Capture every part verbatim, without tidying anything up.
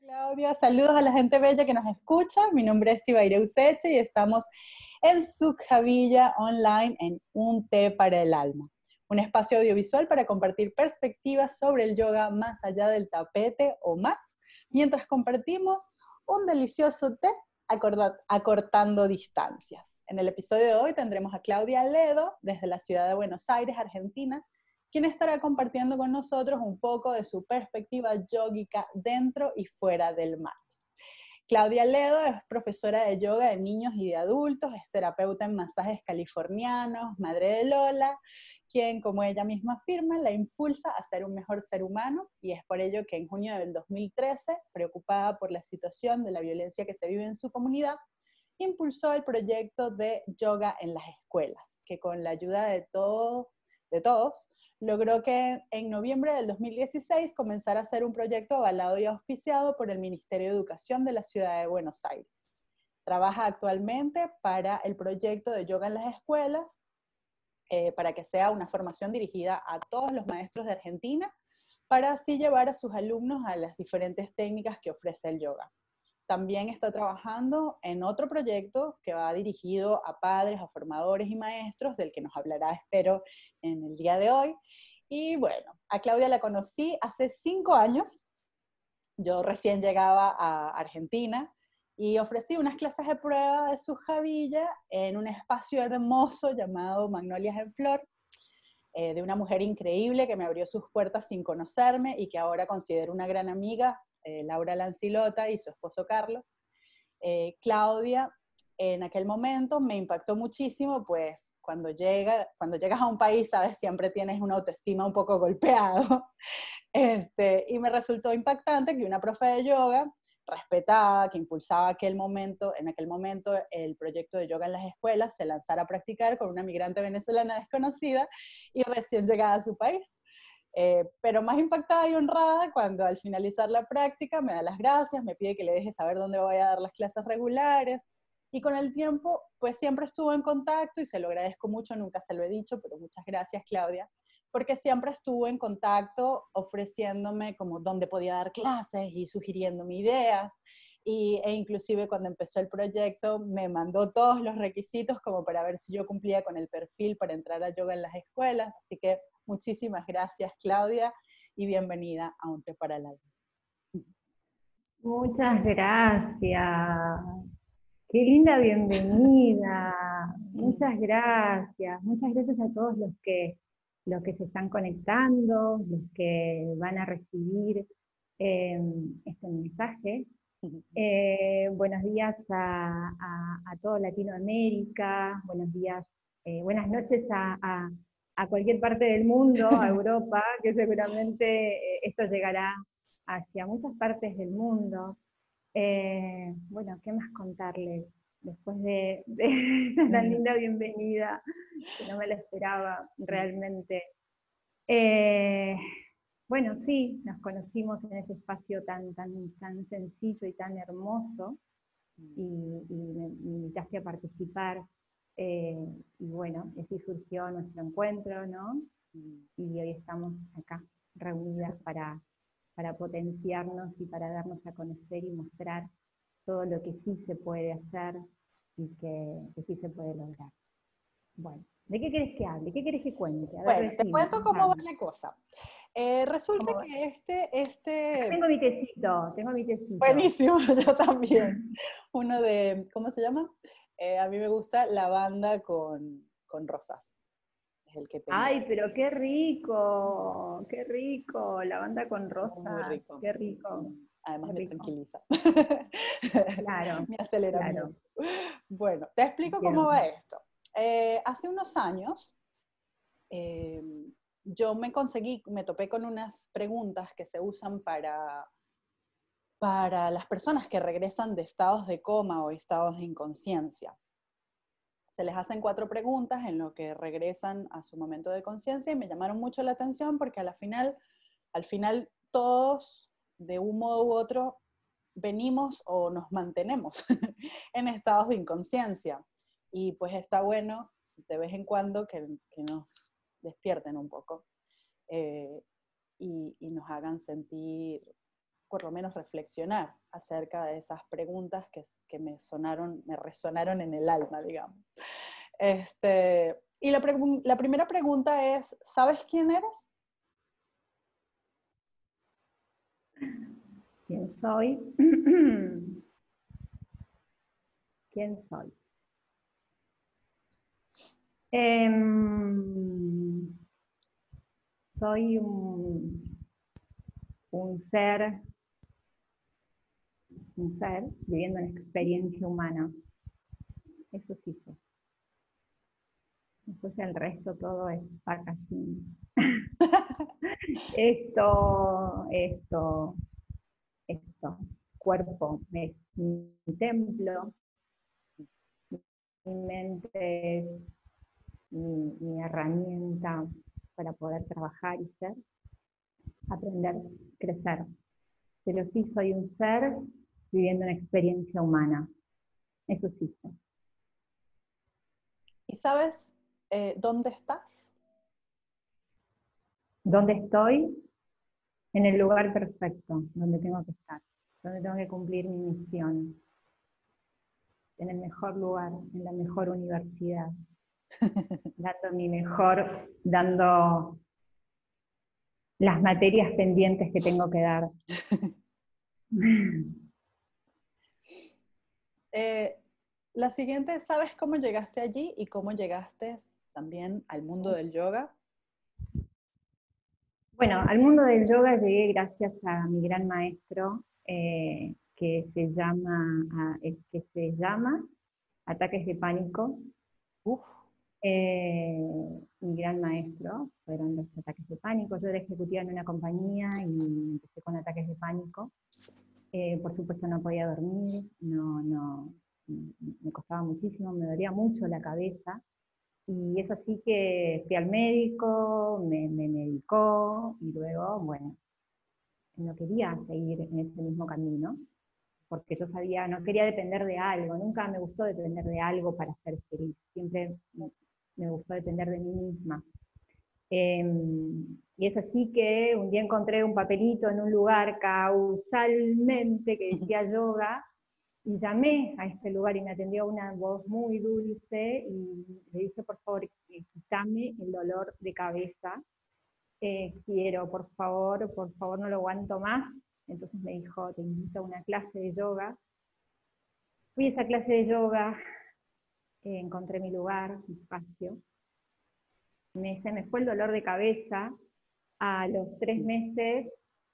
Claudia, saludos a la gente bella que nos escucha. Mi nombre es Tibaire Useche y estamos en Sukhavilla Online en Un Té para el Alma, un espacio audiovisual para compartir perspectivas sobre el yoga más allá del tapete o mat, mientras compartimos un delicioso té acortando distancias. En el episodio de hoy tendremos a Claudia Ledo desde la ciudad de Buenos Aires, Argentina, quien estará compartiendo con nosotros un poco de su perspectiva yógica dentro y fuera del mat. Claudia Ledo es profesora de yoga de niños y de adultos, es terapeuta en masajes californianos, madre de Lola, quien, como ella misma afirma, la impulsa a ser un mejor ser humano, y es por ello que en junio del dos mil trece, preocupada por la situación de la violencia que se vive en su comunidad, impulsó el proyecto de yoga en las escuelas, que con la ayuda de, todo, de todos, logró que en noviembre del dos mil dieciséis comenzara a ser un proyecto avalado y auspiciado por el Ministerio de Educación de la Ciudad de Buenos Aires. Trabaja actualmente para el proyecto de yoga en las escuelas, eh, para que sea una formación dirigida a todos los maestros de Argentina, para así llevar a sus alumnos a las diferentes técnicas que ofrece el yoga. También está trabajando en otro proyecto que va dirigido a padres, a formadores y maestros, del que nos hablará, espero, en el día de hoy. Y bueno, a Claudia la conocí hace cinco años. Yo recién llegaba a Argentina y ofrecí unas clases de prueba de Sukhavilla en un espacio hermoso llamado Magnolias en Flor, eh, de una mujer increíble que me abrió sus puertas sin conocerme y que ahora considero una gran amiga, eh, Laura Lancilota y su esposo Carlos. Eh, Claudia, en aquel momento me impactó muchísimo, pues cuando, llega, cuando llegas a un país, sabes, siempre tienes una autoestima un poco golpeado, este, y me resultó impactante que una profe de yoga, respetada, que impulsaba aquel momento, en aquel momento el proyecto de yoga en las escuelas, se lanzara a practicar con una migrante venezolana desconocida y recién llegada a su país. Eh, pero más impactada y honrada cuando al finalizar la práctica me da las gracias, me pide que le deje saber dónde voy a dar las clases regulares, y con el tiempo pues siempre estuvo en contacto y se lo agradezco mucho, nunca se lo he dicho, pero muchas gracias, Claudia, porque siempre estuvo en contacto ofreciéndome como dónde podía dar clases y sugiriéndome ideas, y, e inclusive cuando empezó el proyecto me mandó todos los requisitos como para ver si yo cumplía con el perfil para entrar a yoga en las escuelas, así que muchísimas gracias, Claudia, y bienvenida a Un Té para el Alma. Muchas gracias. Qué linda bienvenida. Muchas gracias. Muchas gracias a todos los que, los que se están conectando, los que van a recibir eh, este mensaje. Eh, buenos días a, a, a toda Latinoamérica, buenos días, eh, buenas noches a, a, a cualquier parte del mundo, a Europa, que seguramente eh, esto llegará hacia muchas partes del mundo. Eh, bueno, ¿qué más contarles? Después de, de tan linda bienvenida, que no me la esperaba realmente. Eh, bueno, sí, nos conocimos en ese espacio tan, tan, tan sencillo y tan hermoso, y, y me, me invitaste a participar, eh, y bueno, así surgió nuestro encuentro, ¿no? Y hoy estamos acá, reunidas para, para potenciarnos y para darnos a conocer y mostrar todo lo que sí se puede hacer y que, que sí se puede lograr. Bueno, ¿de qué querés que hable? ¿Qué querés que cuente? A ver, Bueno, te decime, cuento cómo va contame. la cosa. Eh, resulta ¿Cómo va? que este, Acá este, tengo mi tecito, tengo mi tecito. buenísimo, yo también. Uno de, ¿cómo se llama? Eh, a mí me gusta lavanda con, con rosas, es el que tengo. Ay, pero qué rico, qué rico, lavanda con Muy, muy rosas, rico. qué rico, Además qué me rico. tranquiliza. Claro, Mi claro, aceleramiento. Bueno, te explico cómo va entiendo. esto. Eh, hace unos años, eh, yo me conseguí, me topé con unas preguntas que se usan para, para las personas que regresan de estados de coma o estados de inconsciencia. Se les hacen cuatro preguntas en lo que regresan a su momento de conciencia y me llamaron mucho la atención porque a la final, al final todos, de un modo u otro, venimos o nos mantenemos en estados de inconsciencia. Y pues está bueno de vez en cuando que, que nos despierten un poco, eh, y, y nos hagan sentir por lo menos reflexionar acerca de esas preguntas que, que me sonaron, me resonaron en el alma, digamos. Este, y la, la primera pregunta es, ¿sabes quién eres? ¿Quién soy? ¿Quién soy? Eh, soy un, un ser, un ser viviendo una experiencia humana. Eso sí soy. Después el resto todo es packaging. esto, esto, esto. Cuerpo es mi templo. Mi mente es mi, mi herramienta para poder trabajar y ser, aprender, crecer. Pero sí soy un ser viviendo una experiencia humana. Eso sí. ¿Y sabes eh, dónde estás? ¿Dónde estoy? En el lugar perfecto, donde tengo que estar, donde tengo que cumplir mi misión. En el mejor lugar, en la mejor universidad. Dando mi mejor, dando las materias pendientes que tengo que dar. Eh, la siguiente, ¿sabes cómo llegaste allí y cómo llegaste también al mundo del yoga? Bueno, al mundo del yoga llegué gracias a mi gran maestro, eh, que se llama, a, que se llama Ataques de Pánico. Uf. Eh, mi gran maestro fueron los ataques de pánico. Yo era ejecutiva en una compañía y empecé con ataques de pánico. Eh, por supuesto no podía dormir, no, no, me costaba muchísimo, me dolía mucho la cabeza. Y es así que fui al médico, me, me medicó y luego, bueno, no quería seguir en ese mismo camino, porque yo sabía, no quería depender de algo, nunca me gustó depender de algo para ser feliz, siempre me gustó depender de mí misma. Eh, y es así que un día encontré un papelito en un lugar causalmente que decía yoga, y llamé a este lugar y me atendió una voz muy dulce y le dije, por favor, quítame el dolor de cabeza, eh, quiero, por favor, por favor, no lo aguanto más. Entonces me dijo, te invito a una clase de yoga. Fui a esa clase de yoga, eh, encontré mi lugar, mi espacio. Me, se me fue el dolor de cabeza. A los tres meses,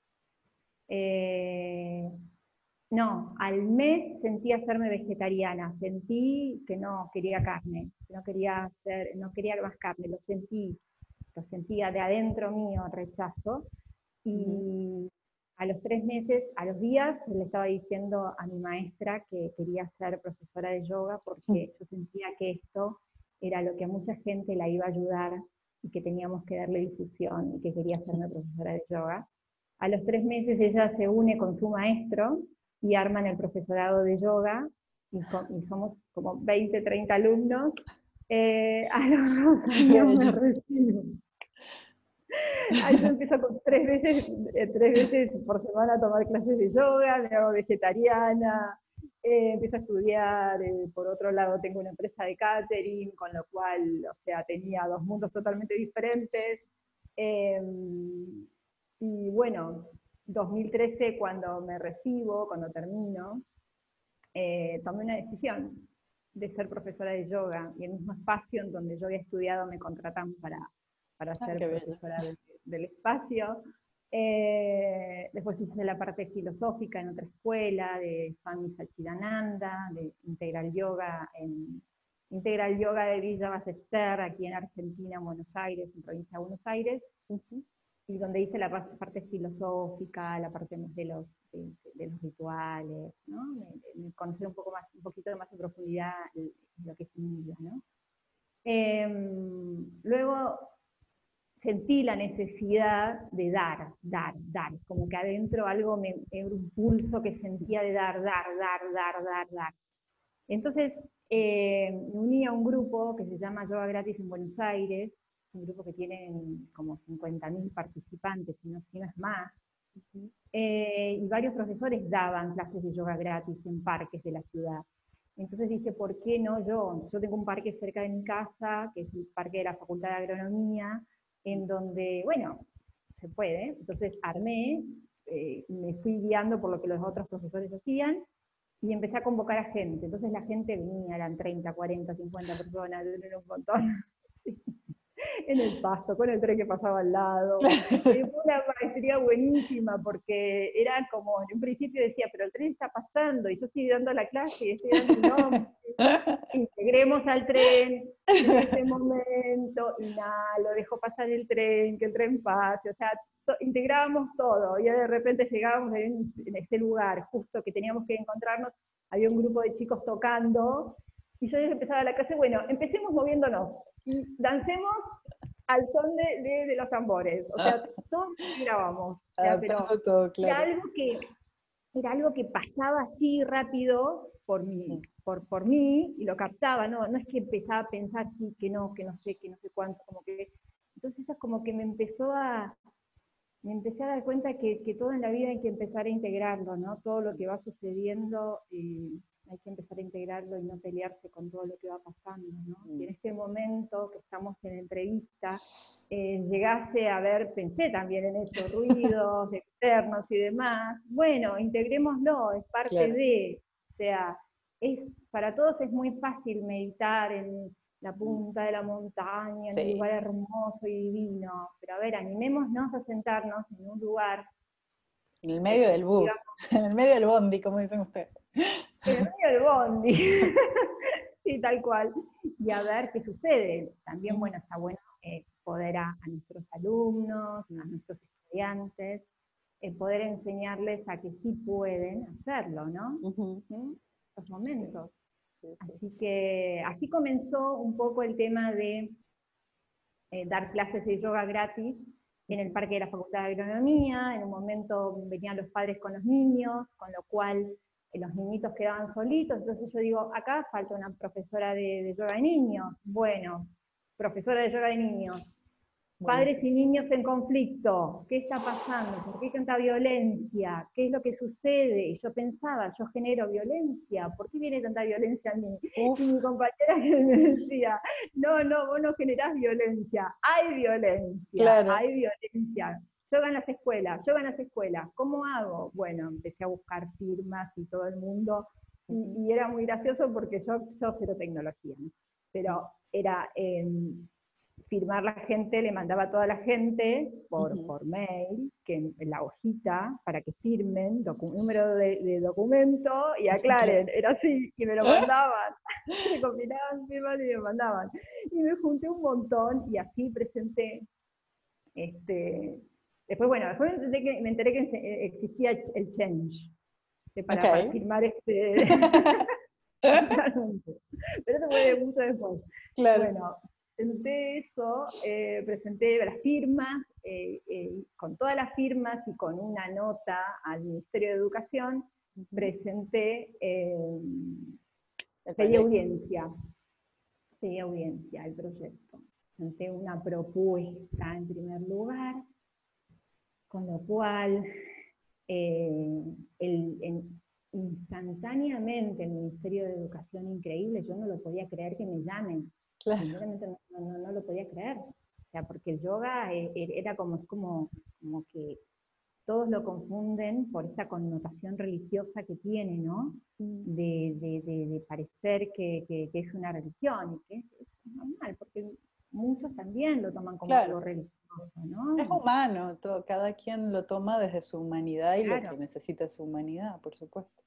eh, no, al mes sentí hacerme vegetariana, sentí que no quería carne, que no quería hacer, no quería más carne, lo sentí, lo sentía de adentro mío, rechazo, y uh-huh. A los tres meses, a los días, le estaba diciendo a mi maestra que quería ser profesora de yoga porque yo sentía que esto era lo que a mucha gente la iba a ayudar y que teníamos que darle difusión y que quería hacerme profesora de yoga. A los tres meses ella se une con su maestro y arman el profesorado de yoga y, con, y somos como veinte, treinta alumnos. Eh, a los dos años me recibo. Ahí yo empiezo con tres veces, eh, tres veces por semana a tomar clases de yoga, me hago vegetariana, eh, empiezo a estudiar, eh, por otro lado tengo una empresa de catering, con lo cual, o sea, tenía dos mundos totalmente diferentes. Eh, y bueno, dos mil trece cuando me recibo, cuando termino, eh, tomé una decisión de ser profesora de yoga, y el mismo espacio en donde yo había estudiado me contratan para, para ser ah, profesora de, del espacio. Eh, después hice la parte filosófica en otra escuela, de Swami Satchidananda, de Integral Yoga, en Integral Yoga de Villa Ballester, aquí en Argentina, en Buenos Aires, en provincia de Buenos Aires, uh-huh. Y donde hice la parte filosófica, la parte de los, de, de los rituales, ¿no? De, de conocer un poco más, un poquito más en profundidad lo que es mi vida, ¿no? Eh, luego sentí la necesidad de dar, dar, dar, como que adentro algo me, era un pulso que sentía de dar, dar, dar, dar, dar, dar. Entonces eh, me uní a un grupo que se llama Yoga Gratis en Buenos Aires, un grupo que tiene como cincuenta mil participantes, si no, si no es más, Ujú. eh, y varios profesores daban clases de yoga gratis en parques de la ciudad. Entonces dije, ¿por qué no yo? Yo tengo un parque cerca de mi casa, que es el parque de la Facultad de Agronomía, en donde, bueno, se puede. Entonces armé, eh, me fui guiando por lo que los otros profesores hacían, y empecé a convocar a gente. Entonces la gente venía, eran treinta, cuarenta, cincuenta personas, era un montón. En el pasto, con el tren que pasaba al lado. Eh, fue una maestría buenísima, porque era como, en un principio decía, pero el tren está pasando, y yo estoy dando la clase, y estoy dando un nombre, integremos al tren en este momento, y nada, lo dejo pasar el tren, que el tren pase, o sea, to, integrábamos todo, y de repente llegábamos en, en ese lugar, justo que teníamos que encontrarnos, había un grupo de chicos tocando, y yo les empezaba la clase, bueno, empecemos moviéndonos, y dancemos al son de, de, de los tambores, o sea, todos integrábamos, o sea, pero Adaptando todo, era claro. algo que, era algo que pasaba así rápido por mí, por, por mí, y lo captaba, no, no es que empezaba a pensar, sí, que no, que no sé, que no sé cuánto, como que, entonces eso es como que me empezó a, me empecé a dar cuenta que, que todo en la vida hay que empezar a integrarlo, ¿no? Todo lo que va sucediendo, eh, hay que empezar a integrarlo y no pelearse con todo lo que va pasando, ¿no? Si en este momento que estamos en entrevista, eh, llegase a ver, pensé también en esos ruidos externos y demás, bueno, integrémoslo, es parte Claro. de, o sea, es, para todos es muy fácil meditar en la Mm. punta de la montaña, en un Sí. lugar hermoso y divino, pero a ver, animémonos a sentarnos en un lugar, En el medio eh, del bus, digamos, en el medio del bondi, como dicen ustedes. en el medio del bondi, sí, tal cual, y a ver qué sucede. También, Ujú. bueno, está bueno eh, poder a, a nuestros alumnos, a Ujú. nuestros estudiantes, eh, poder enseñarles a que sí pueden hacerlo, ¿no? Ujú. ¿Mm? Estos Sí, momentos. sí, sí. Así que así comenzó un poco el tema de eh, dar clases de yoga gratis en el Ujú. parque de la Facultad de Agronomía. En un momento venían los padres con los niños, con lo cual eh, los niñitos quedaban solitos. Entonces yo digo, acá falta una profesora de, de yoga de niños. Bueno, profesora de yoga de niños. Padres Buenísimo. y niños en conflicto, ¿qué está pasando? ¿Por qué hay tanta violencia? ¿Qué es lo que sucede? Y yo pensaba, yo genero violencia, ¿por qué viene tanta violencia a mí? Y Uf, mi compañera que me decía, no, no, vos no generás violencia, hay violencia, claro. hay violencia. Yoga en las escuelas, yoga en las escuelas, ¿cómo hago? Bueno, empecé a buscar firmas y todo el mundo, y, Ujú. y era muy gracioso porque yo, yo cero tecnología, ¿no? Ujú. Pero era... Eh, firmar la gente, le mandaba a toda la gente por, Ujú. por mail, que en, en la hojita, para que firmen, número de, de, documento y Claro. aclaren, era así, y me lo mandaban, recopilaban firmas y me mandaban. Y me junté un montón y así presenté, este, después bueno, después me enteré que, me enteré que existía el Change, que para, para Ok. firmar este... Totalmente. Pero eso fue mucho después. Claro. Bueno, presenté eso, eh, presenté las firmas, eh, eh, con todas las firmas y con una nota al Ministerio de Educación, Ujú. presenté, eh, El pedí proyecto. audiencia, pedí audiencia al proyecto. Presenté una propuesta en primer lugar, con lo cual eh, el, el, instantáneamente el Ministerio de Educación, increíble, yo no lo podía creer que me llamen, Claro. sinceramente no, no, no lo podía creer, o sea, porque el yoga eh, era como, como, como que todos lo confunden por esa connotación religiosa que tiene, ¿no? Mm. De, de, de, de parecer que, que, que, es una religión, y que es, es normal, porque muchos también lo toman como algo Claro. religioso, Es ¿no? humano, todo, cada quien lo toma desde su humanidad y lo que Claro, necesita es su humanidad, por supuesto.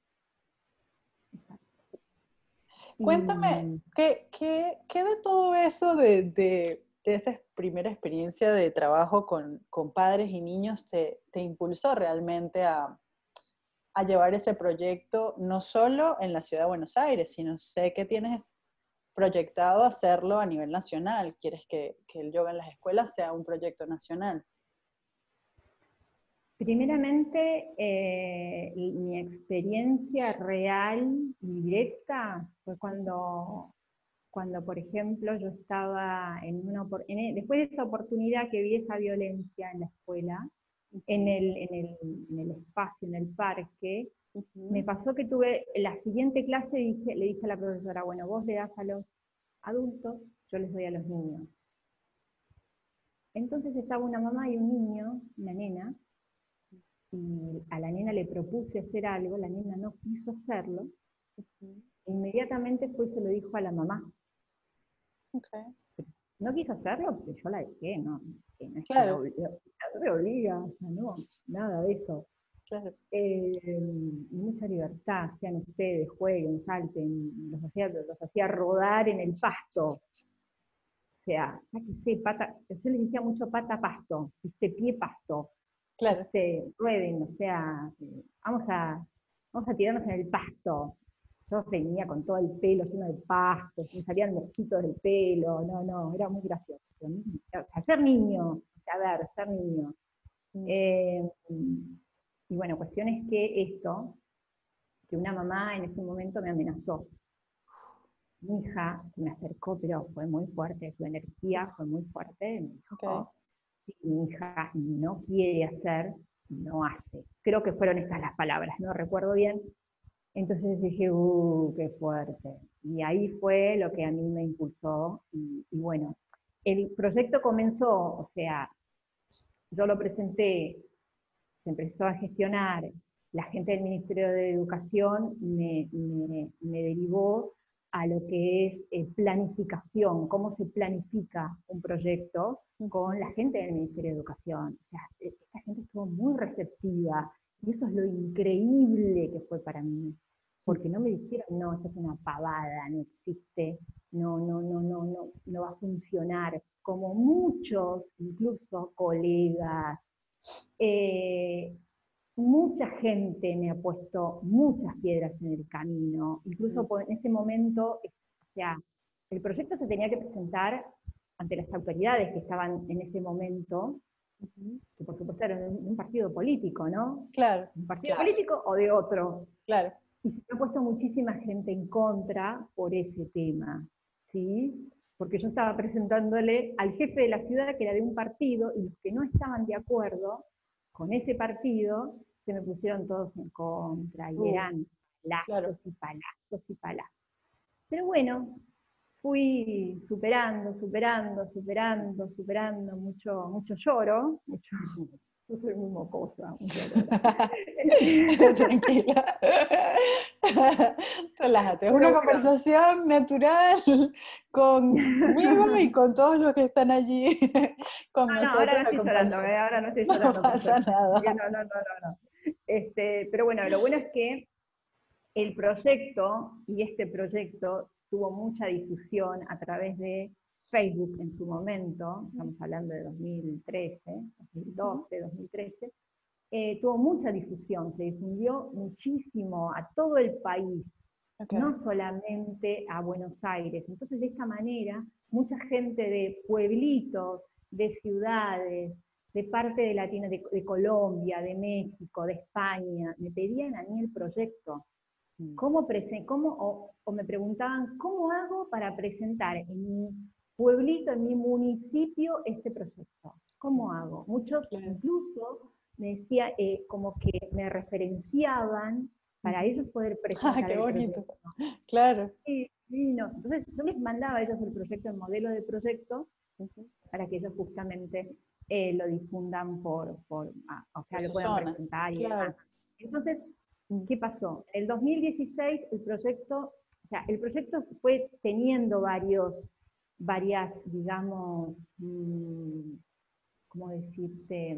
exacto. Cuéntame, Y ¿qué, qué, qué de todo eso de, de, de esa primera experiencia de trabajo con, con padres y niños te, te impulsó realmente a, a llevar ese proyecto no solo en la ciudad de Buenos Aires, sino sé que tienes proyectado hacerlo a nivel nacional? ¿Quieres que, que el yoga en las escuelas sea un proyecto nacional? primeramente, eh, mi experiencia real y directa fue cuando, cuando, por ejemplo, yo estaba en una, en, después de esa oportunidad que vi esa violencia en la escuela, en el, en el, en el espacio, en el parque, Ujú. me pasó que tuve la siguiente clase, dije, le dije a la profesora, bueno, vos le das a los adultos, yo les doy a los niños. Entonces estaba una mamá y un niño, una nena, y a la nena le propuse hacer algo, la nena no quiso hacerlo, Ujú. inmediatamente fue y se lo dijo a la mamá. Okay. No quiso hacerlo porque yo la dejé, no, que no es que la Claro, obliga, no me obliga, o sea, no, nada de eso. claro. Eh, mucha libertad, sean ustedes, jueguen, salten, los hacía, los hacía rodar en el pasto. O sea, sáquese, pata, yo les decía mucho pata pasto, este pie pasto, Claro. este, rueden, o sea, eh, vamos a, vamos a tirarnos en el pasto. Yo venía con todo el pelo lleno de pasto, me salían mosquitos del pelo, no, no, era muy gracioso. O sea, ser niño, o sea, a ver, ser niño. Mm. Eh, y bueno, cuestión es que esto, que una mamá en ese momento me amenazó. Mi hija me acercó, pero fue muy fuerte, su energía fue muy fuerte, me Okay. dijo, si mi hija no quiere hacer, no hace. Creo que fueron estas las palabras, no recuerdo bien. Entonces dije, uh, qué fuerte. Y ahí fue lo que a mí me impulsó. Y, y bueno, el proyecto comenzó, o sea, yo lo presenté, se empezó a gestionar, la gente del Ministerio de Educación me, me, me derivó a lo que es eh, planificación, cómo se planifica un proyecto con la gente del Ministerio de Educación. O sea, esta gente estuvo muy receptiva y eso es lo increíble que fue para mí, porque no me dijeron, no, esto es una pavada, no existe, no, no, no, no, no, no va a funcionar, como muchos, incluso colegas, eh, mucha gente me ha puesto muchas piedras en el camino, incluso en ese momento, o sea, el proyecto se tenía que presentar ante las autoridades que estaban en ese momento, Ujú. que por supuesto eran de un partido político, ¿no? Claro, ¿Un partido claro. político o de otro? claro. Y se me ha puesto muchísima gente en contra por ese tema, ¿sí? Porque yo estaba presentándole al jefe de la ciudad que era de un partido y los que no estaban de acuerdo con ese partido se me pusieron todos en contra y Uh, eran claro. palazos y palazos y palazos. Pero bueno, fui superando, superando, superando, superando, mucho, mucho lloro, mucho, yo soy muy mocosa, muy llorona. Tranquila. Relájate. Es Pero una bueno, conversación natural conmigo y con todos los que están allí con no, no, ahora nosotros no estoy llorando, acompañados. eh, ahora no estoy No llorando, por pasa suerte. Porque nada. no, no, no, no, no. Este, pero bueno, lo bueno es que el proyecto, y este proyecto, tuvo mucha difusión a través de Facebook en su momento, estamos hablando de dos mil trece, dos mil doce, dos mil trece, eh, tuvo mucha difusión, se difundió muchísimo a todo el país, Okay. no solamente a Buenos Aires. Entonces, de esta manera, mucha gente de pueblitos, de ciudades, de parte de Latino, de, de Colombia, de México, de España, me pedían a mí el proyecto. ¿Cómo presen cómo, o, o me preguntaban, ¿cómo hago para presentar en mi pueblito, en mi municipio, este proyecto? ¿Cómo hago? Muchos Claro. incluso me decían, eh, como que me referenciaban para ellos poder Ah, presentar qué el bonito. proyecto. Claro. Sí, sí, no. Entonces yo les mandaba a ellos el proyecto, el modelo de proyecto, Ujú. para que ellos justamente eh, lo difundan por, por ah, o sea, Por lo sus puedan zonas. presentar y demás. Claro. Entonces, Mm. ¿qué pasó? En el dos mil dieciséis el proyecto, o sea, el proyecto fue teniendo varios, varias, digamos, mmm, ¿cómo decirte?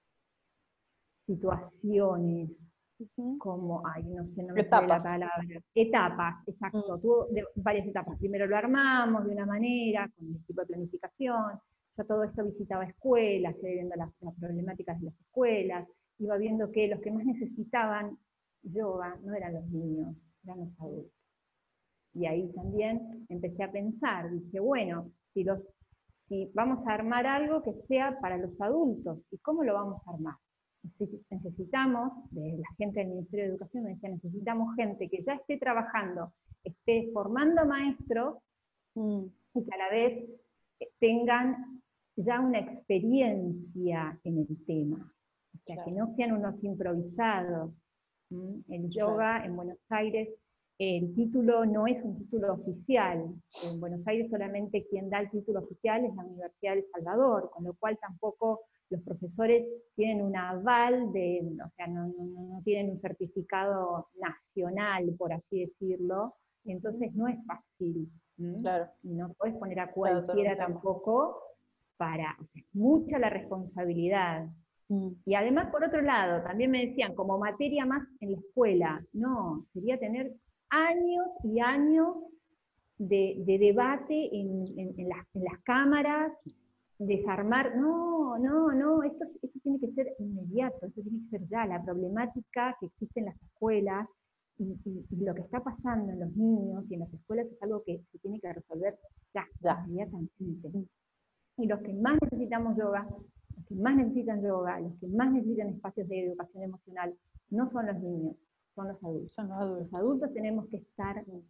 Situaciones, Ujú. como, ay, no sé, no me sale la Etapas. palabra, etapas, exacto, Mm. tuvo de, varias etapas. Primero lo armamos de una manera, con el tipo de planificación, ya todo esto visitaba escuelas, iba viendo las, las problemáticas de las escuelas, iba viendo que los que más necesitaban yoga no eran los niños, eran los adultos. Y ahí también empecé a pensar, dije, bueno, si, los, si vamos a armar algo que sea para los adultos, ¿y cómo lo vamos a armar? Necesitamos, de la gente del Ministerio de Educación me decía, necesitamos gente que ya esté trabajando, esté formando maestros, Mm. y que a la vez tengan ya una experiencia en el tema. O sea, claro, que no sean unos improvisados. ¿Mm? El yoga claro. en Buenos Aires, el título no es un título oficial. En Buenos Aires solamente quien da el título oficial es la Universidad de El Salvador, con lo cual tampoco los profesores tienen un aval de, o sea, no, no, no tienen un certificado nacional, por así decirlo, Ujú, entonces no es fácil. ¿Mm? claro, Y no puedes poner a claro, todo un cualquiera tema. tampoco para, o sea, es mucha la responsabilidad. Mm, Y además, por otro lado, también me decían, como materia más en la escuela, no, sería tener años y años de, de debate en, en, en, las, en, las, cámaras, desarmar, no, no, no, esto, esto tiene que ser inmediato, esto tiene que ser ya, la problemática que existe en las escuelas y, y, y lo que está pasando en los niños y en las escuelas es algo que se tiene que resolver ya, ya. inmediatamente. Mm, Y los que más necesitamos yoga, los que más necesitan yoga, los que más necesitan espacios de educación emocional, no son los niños, son los adultos. son los Los adultos. adultos tenemos que estar Mm.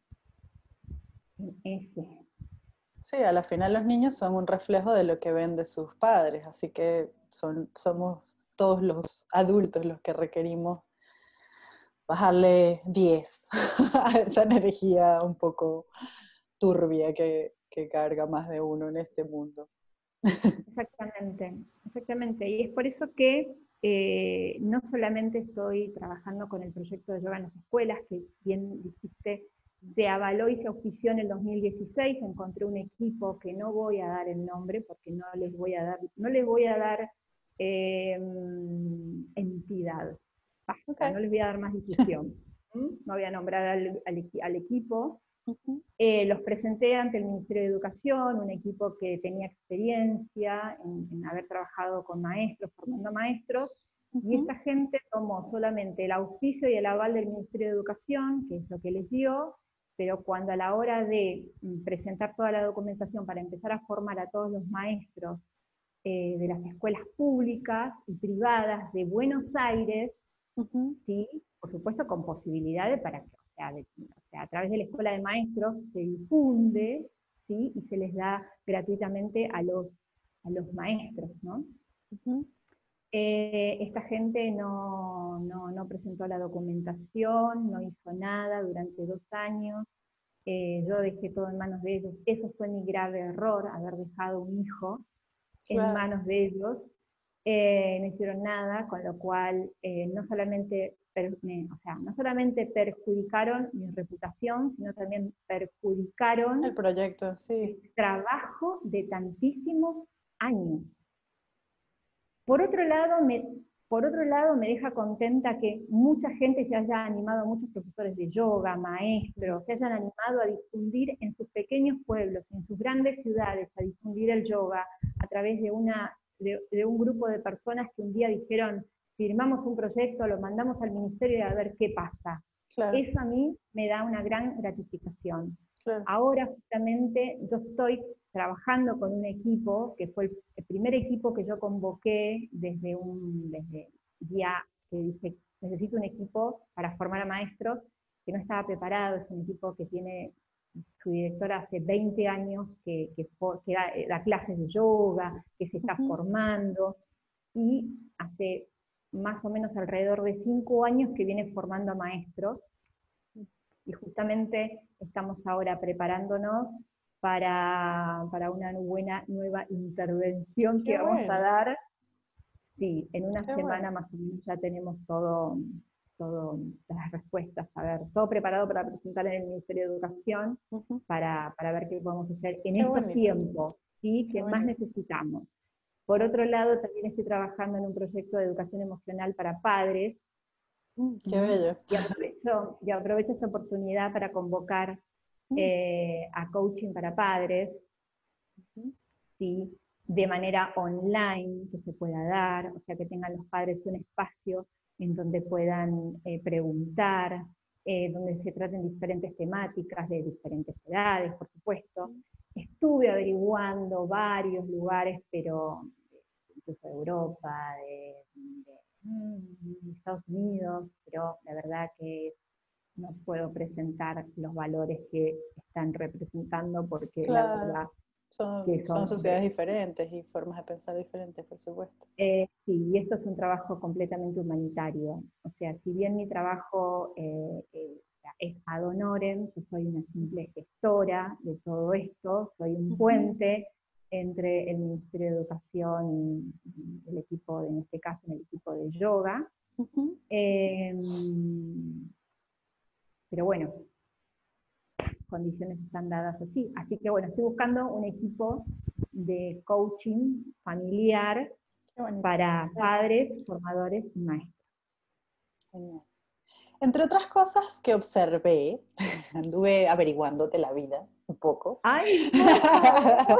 en ese. Sí, a la final los niños son un reflejo de lo que ven de sus padres, así que son, somos todos los adultos los que requerimos bajarle diez a esa energía un poco turbia que, que carga más de uno en este mundo. Exactamente, exactamente. Y es por eso que eh, no solamente estoy trabajando con el proyecto de yoga en las escuelas, que bien dijiste, se avaló y se auspició en el dos mil dieciséis, encontré un equipo que no voy a dar el nombre porque no les voy a dar, no les voy a dar eh, entidad, Ok. basta, no les voy a dar más difusión. ¿Mm? No voy a nombrar al, al, al equipo, Ujú, eh, los presenté ante el Ministerio de Educación, un equipo que tenía experiencia en, en haber trabajado con maestros, formando maestros, y ujú. esta gente tomó solamente el auspicio y el aval del Ministerio de Educación, que es lo que les dio, pero cuando a la hora de mm, presentar toda la documentación para empezar a formar a todos los maestros eh, de las escuelas públicas y privadas de Buenos Aires, Ujú. ¿sí? Por supuesto con posibilidades para que, o sea, de, o sea, a través de la escuela de maestros se difunde, ¿sí? Y se les da gratuitamente a los, a los maestros, ¿no? Ujú. Eh, esta gente no, no, no, presentó la documentación, no hizo nada durante dos años, eh, yo dejé todo en manos de ellos, eso fue mi grave error, haber dejado un hijo en Claro, manos de ellos, eh, no hicieron nada, con lo cual eh, no, solamente per, me, o sea, no solamente perjudicaron mi reputación, sino también el perjudicaron proyecto, sí, el trabajo de tantísimos años. Por otro lado, me, por otro lado, me deja contenta que mucha gente se haya animado, muchos profesores de yoga, mm, maestros, se hayan animado a difundir en sus pequeños pueblos, en sus grandes ciudades, a difundir el yoga a través de, una, de, de un grupo de personas que un día dijeron, firmamos un proyecto, lo mandamos al ministerio y a ver qué pasa. claro, Eso a mí me da una gran gratificación. claro. Ahora justamente yo estoy trabajando con un equipo, que fue el, el primer equipo que yo convoqué desde un desde día que dije, necesito un equipo para formar a maestros, que no estaba preparado, es un equipo que tiene su directora hace veinte años, que, que, que da, da clases de yoga, que se está Ujú. formando, y hace más o menos alrededor de cinco años que viene formando a maestros, y justamente estamos ahora preparándonos para, para una buena nueva intervención Qué que vamos a bueno, dar. Sí, en una qué semana bueno. más o menos ya tenemos todo, todo las respuestas, a ver, todo preparado para presentar en el Ministerio de Educación Ujú. para, para ver qué podemos hacer en Qué estos bonito, tiempos, ¿sí? qué Que más bonito, necesitamos. Por claro. otro lado, también estoy trabajando en un proyecto de educación emocional para padres. Mm, qué ¿Mm? bello. Y, aprovecho, y aprovecho esta oportunidad para convocar Mm, eh, a coaching para padres, ujú. ¿sí? De manera online que se pueda dar, o sea, que tengan los padres un espacio en donde puedan eh, preguntar, eh, donde se traten diferentes temáticas de diferentes edades, por supuesto. Estuve averiguando varios lugares, pero incluso de Europa, de, de mm, Estados Unidos, pero la verdad que no puedo presentar los valores que están representando porque la Claro, verdad Son, que son son, sociedades diferentes y formas de pensar diferentes, por supuesto. eh, sí, y esto es un trabajo completamente humanitario. O sea, si bien mi trabajo eh, eh, es ad honorem, yo soy una simple gestora de todo esto, soy un Ujú, puente entre el Ministerio de Educación y el equipo, en este caso, en el equipo de yoga. ujú. Eh, pero bueno, condiciones están dadas así. Así que bueno, estoy buscando un equipo de coaching familiar Qué bonito. para padres, formadores y maestros. Genial. Entre otras cosas que observé, anduve averiguándote la vida un poco. ¡Ay, por favor!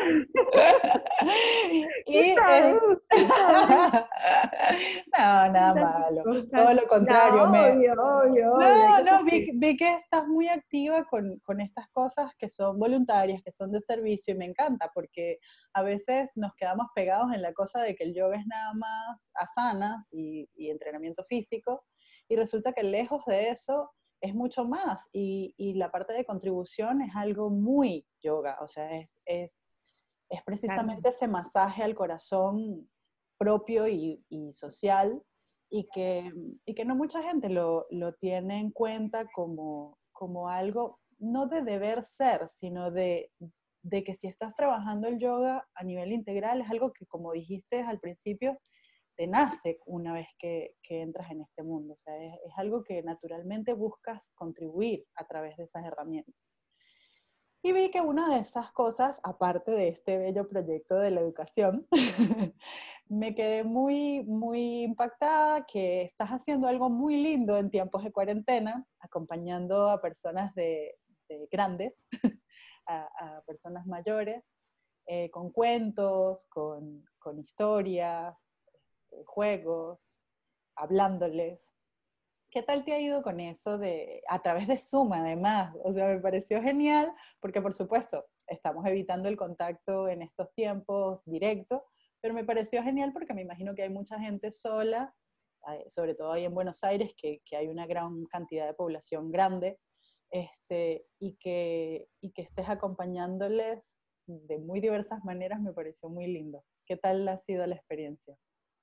Y, ¡Qué eh, tabú! ¡Qué tabú! no, nada Tantas malo. cosas. Todo lo contrario, No, me, obvio, obvio, obvio. Hay no, cosas no, vi, que... vi que estás muy activa con, con estas cosas que son voluntarias, que son de servicio y me encanta porque a veces nos quedamos pegados en la cosa de que el yoga es nada más asanas y, y entrenamiento físico y resulta que lejos de eso es mucho más y, y la parte de contribución es algo muy yoga, o sea, es, es, es Claro, precisamente ese masaje al corazón propio y, y social y que, y que no mucha gente lo, lo tiene en cuenta como, como algo, no de deber ser, sino de, de que si estás trabajando el yoga a nivel integral es algo que, como dijiste al principio, te nace una vez que, que entras en este mundo. O sea, es, es algo que naturalmente buscas contribuir a través de esas herramientas. Y vi que una de esas cosas, aparte de este bello proyecto de la educación, me quedé muy, muy impactada que estás haciendo algo muy lindo en tiempos de cuarentena, acompañando a personas de, de grandes, a, a, personas mayores, eh, con cuentos, con, con historias, este, juegos, hablándoles. ¿Qué tal te ha ido con eso de, a través de Zoom además? O sea, me pareció genial porque por supuesto estamos evitando el contacto en estos tiempos directo, pero me pareció genial porque me imagino que hay mucha gente sola, eh, sobre todo ahí en Buenos Aires, que, que hay una gran cantidad de población grande, este, y, que, y que estés acompañándoles de muy diversas maneras me pareció muy lindo. ¿Qué tal ha sido la experiencia?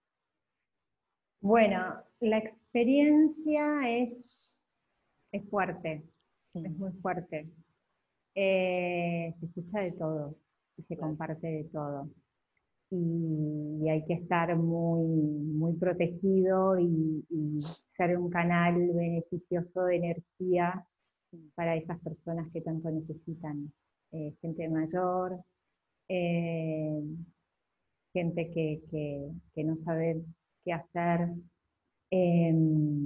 bueno, la experiencia es, es fuerte, es Mm, muy fuerte. Eh, se escucha de todo y se claro. comparte de todo. Y, y hay que estar muy, muy protegido y, y ser un canal beneficioso de energía Mm, para esas personas que tanto necesitan. Eh, gente mayor, eh, gente que, que, que no sabe qué hacer, eh,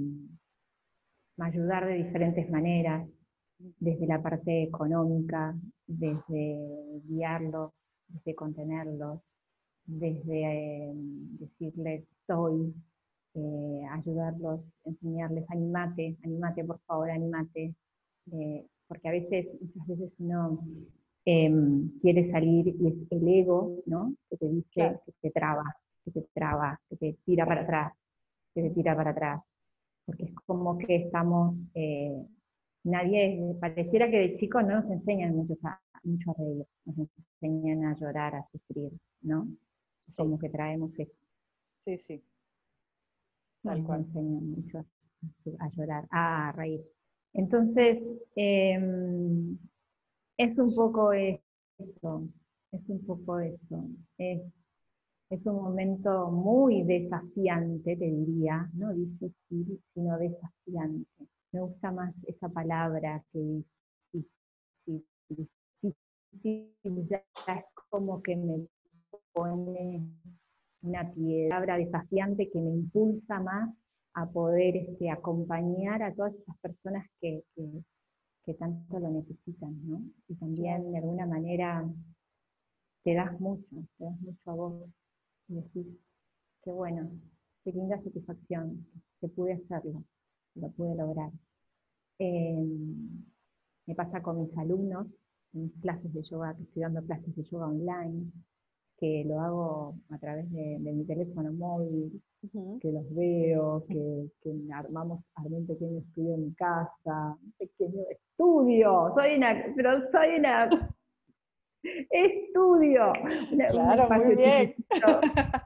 ayudar de diferentes maneras, desde la parte económica, desde guiarlos, desde contenerlos, desde eh, decirles soy, eh, ayudarlos, enseñarles, animate, animate por favor, animate, eh, porque a veces, muchas veces uno eh, quiere salir y es el ego, ¿no? Que te dice claro. que te traba, que te traba, que te tira para atrás, que te tira para atrás, porque es como que estamos, eh, nadie, pareciera que de chicos no nos enseñan mucho a, mucho a reír, nos enseñan a llorar, a sufrir, ¿no? Es Sí, como que traemos eso, sí, sí, no tal nos cual. enseñan mucho a, a llorar, a, a reír. Entonces, eh, es un poco eso, es un poco eso, es, es un momento muy desafiante, te diría, no difícil, sino desafiante. Me gusta más esa palabra que difícil. Difícil ya es como que me pone una palabra desafiante que me impulsa más a poder este, acompañar a todas esas personas que, que, que tanto lo necesitan, ¿no? Y Claro. también de alguna manera te das mucho, te das mucho a vos y decís, qué bueno, qué linda satisfacción, que pude hacerlo, lo pude lograr. Eh, me pasa con mis alumnos, en mis clases de yoga, que estoy dando clases de yoga online, que lo hago a través de, de mi teléfono móvil, Ujú. que los veo, que, que armamos, armé un pequeño estudio en mi casa, un pequeño estudio, soy una, pero soy una Estudio. Una- un Claro, muy espacio bien. chiquitito,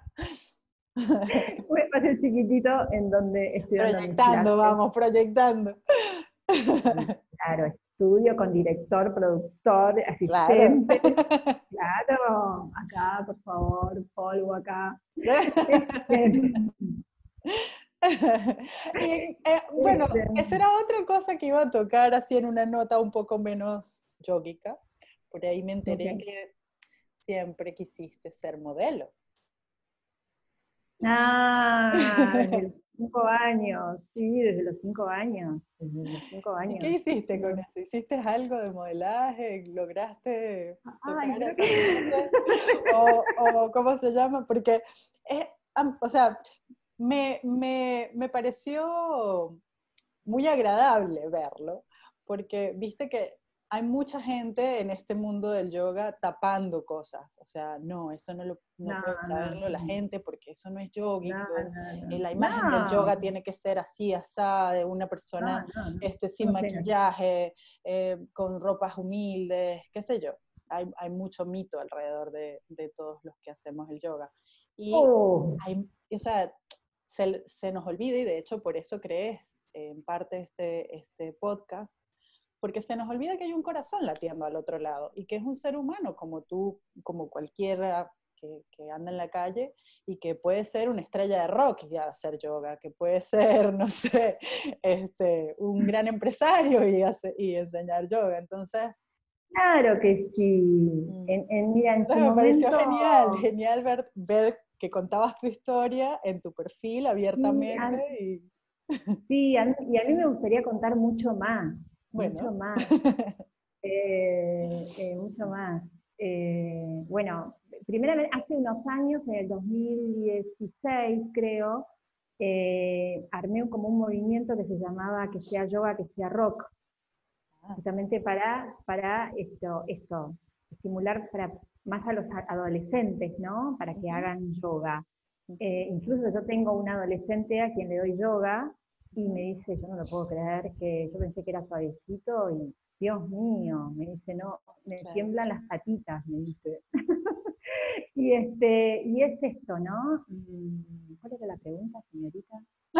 un espacio chiquitito en donde estoy dando mis Proyectando, clases. vamos, proyectando. Y claro, estudio con director, productor, Claro. asistente. Claro, acá, por favor, polvo acá. Este, Y, eh, bueno, este, esa era otra cosa que iba a tocar así en una nota un poco menos yógica. Por ahí me enteré ok. que siempre quisiste ser modelo. Ah, desde los cinco años, sí, desde los cinco años, desde los cinco ¿Y qué años. hiciste con eso? ¿Hiciste algo de modelaje? ¿Lograste Ay, tocar creo esa que... suerte? ¿O, o cómo se llama? Porque, es, am- o sea, me, me, me pareció muy agradable verlo, porque viste que hay mucha gente en este mundo del yoga tapando cosas, o sea, no, eso no, lo, no No, puede no, saberlo la gente porque eso no es no, yógico, no, eh, la imagen del no, yoga tiene que ser así, asá, de una no, persona no, no, este, sin no sé. maquillaje, eh, con ropas humildes, qué sé yo. Hay, hay mucho mito alrededor de, de todos los que hacemos el yoga. Y Oh, hay, o sea, se, se nos olvida, y de hecho por eso creé en parte este, este podcast, porque se nos olvida que hay un corazón latiendo al otro lado y que es un ser humano como tú, como cualquiera que, que anda en la calle y que puede ser una estrella de rock y hacer yoga, que puede ser, no sé, este, un gran empresario y, hace, y enseñar yoga. Entonces, claro que sí. mm, En, en- mira, en su entonces me pareció momento, genial, genial ver, ver que contabas tu historia en tu perfil sí, abiertamente a, y sí, a mí- y a mí me gustaría contar mucho más, mucho bueno. más. Eh, eh, mucho más. Eh, bueno, primeramente, hace unos años, en el dos mil dieciséis creo, eh, armé como un movimiento que se llamaba Que sea yoga, que sea rock, Ah, justamente para, para esto, esto, estimular para, más a los adolescentes, ¿no? Para que ujú, hagan yoga. ujú, Eh, incluso yo tengo un adolescente a quien le doy yoga y ujú. me dice, yo no lo puedo creer, que yo pensé que era suavecito y Dios mío, me dice, no, me Claro. tiemblan las patitas, me dice. Y, este, y es esto, ¿no? Mm, ¿cuál era la pregunta, señorita?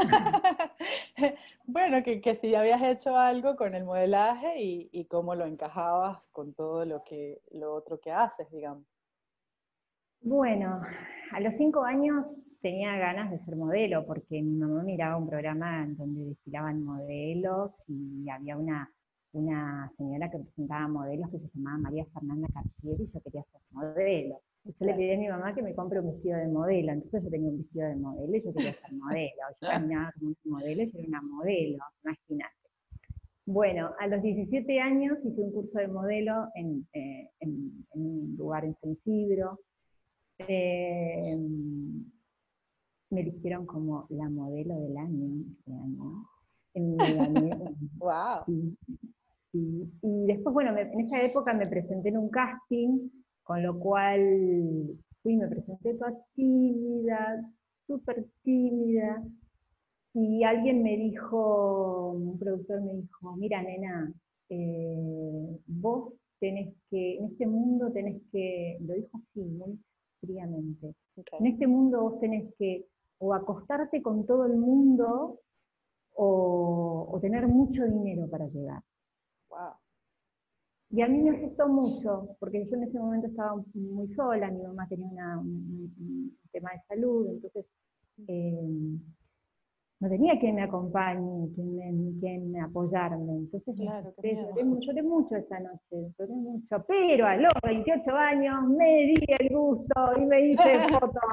Bueno, que, que si habías hecho algo con el modelaje y, y cómo lo encajabas con todo lo que lo otro que haces, digamos. Bueno, a los cinco años tenía ganas de ser modelo porque mi mamá miraba un programa en donde desfilaban modelos y había una, una señora que presentaba modelos que se llamaba María Fernanda Cartier y yo quería ser modelo. Y yo le Claro. pedí a mi mamá que me compre un vestido de modelo, entonces yo tenía un vestido de modelo y yo quería ser modelo. Yo caminaba como una modelo y yo era una modelo, imagínate. Bueno, a los diecisiete años hice un curso de modelo en, eh, en, en un lugar en San Isidro. Eh, Me eligieron como la modelo del año este año. Me gané un- Wow. sí, sí. Y después, bueno, me- en esa época me presenté en un casting, con lo cual fui, me presenté toda tímida, súper tímida, y alguien me dijo, un productor me dijo, mira, nena, eh, vos tenés que, en este mundo tenés que, lo dijo así, muy fríamente, en Okay. este mundo vos tenés que o acostarte con todo el mundo o, o tener mucho dinero para llegar. Wow. Y a mí me asustó mucho, porque yo en ese momento estaba muy sola, mi mamá tenía una, un, un tema de salud, entonces eh, no tenía quien me acompañe, quien, me, quien me apoyarme. Entonces me Claro, qué asusté, miedo. lloré, lloré mucho esa noche, lloré mucho. Pero a los veintiocho años me di el gusto y me hice fotos.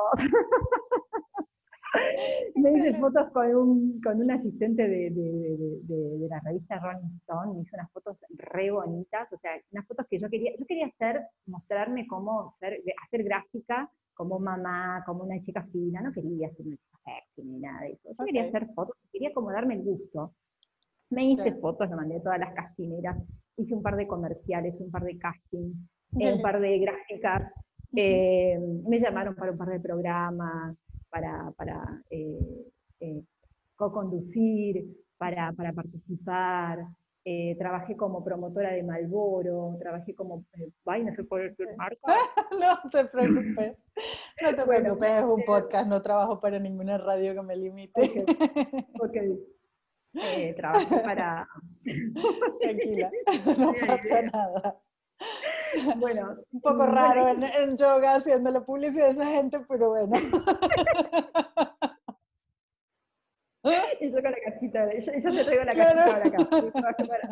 Me hice Excelente. fotos con un, con un asistente de, de, de, de, de la revista Rolling Stone, me hice unas fotos re bonitas, o sea, unas fotos que yo quería, yo quería hacer, mostrarme cómo ser, hacer gráfica como mamá, como una chica fina, no quería ser una chica sexy ni nada de eso, yo quería Ok. hacer fotos, quería como darme el gusto. Me hice Claro. fotos, lo mandé a todas las castineras, hice un par de comerciales, un par de castings, Qué eh, un lindo. par de gráficas, Ujú. eh, me llamaron para un par de programas, para, para eh, eh, co-conducir, para, para participar. eh, trabajé como promotora de Marlboro, trabajé como, eh, ay, no se puede decir marca. No te preocupes, no te Bueno, preocupes, es un eh, podcast, no trabajo para ninguna radio que me limite. ok, ok. Eh, trabajé para... Tranquila, no Tenía pasa idea. nada. Bueno, Un poco mm, bueno, raro en, en yoga haciéndole publicidad a esa gente, pero bueno. y yo con la cajita, de, yo, yo te traigo la cajita Claro. para acá. Yo trabajé para-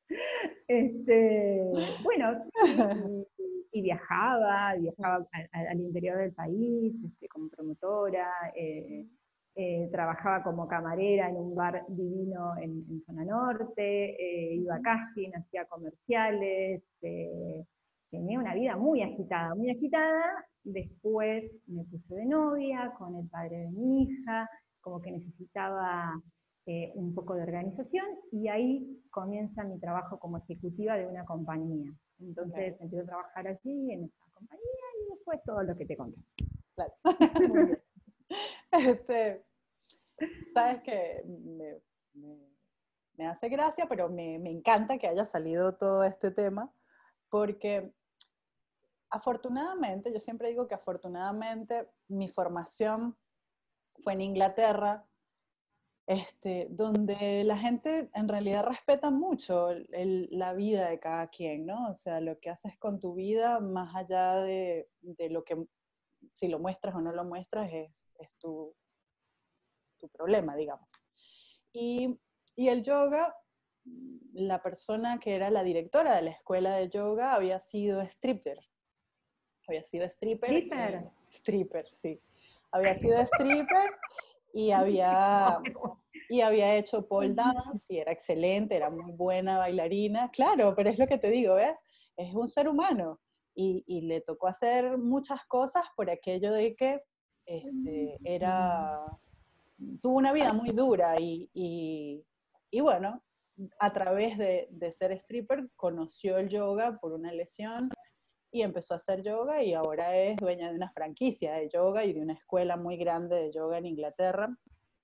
Este, bueno, sí, y, y viajaba, viajaba al, al- al interior del país, este, como promotora, eh, eh, trabajaba como camarera en un bar divino en, en zona norte, eh, iba a casting, hacía comerciales, eh, tenía una vida muy agitada, muy agitada. Después me puse de novia con el padre de mi hija, como que necesitaba eh, un poco de organización, y ahí comienza mi trabajo como ejecutiva de una compañía. Entonces Okay, empiezo a trabajar allí en esta compañía y después todo lo que te conté. claro. Muy bien. Este, sabes que me, me, me hace gracia, pero me, me encanta que haya salido todo este tema, porque afortunadamente, yo siempre digo que afortunadamente mi formación fue en Inglaterra, este, donde la gente en realidad respeta mucho el, la vida de cada quien, ¿no? O sea, lo que haces con tu vida, más allá de, de lo que, si lo muestras o no lo muestras, es, es tu, tu problema, digamos. Y, y el yoga, la persona que era la directora de la escuela de yoga había sido stripper, había sido stripper, Stripper. eh, stripper, sí, había sido stripper y había, y había hecho pole dance y era excelente, era muy buena bailarina, claro, pero es lo que te digo, ¿ves? Es un ser humano y, y le tocó hacer muchas cosas por aquello de que este, era, tuvo una vida muy dura y, y, y bueno, a través de, de ser stripper conoció el yoga por una lesión y empezó a hacer yoga y ahora es dueña de una franquicia de yoga y de una escuela muy grande de yoga en Inglaterra.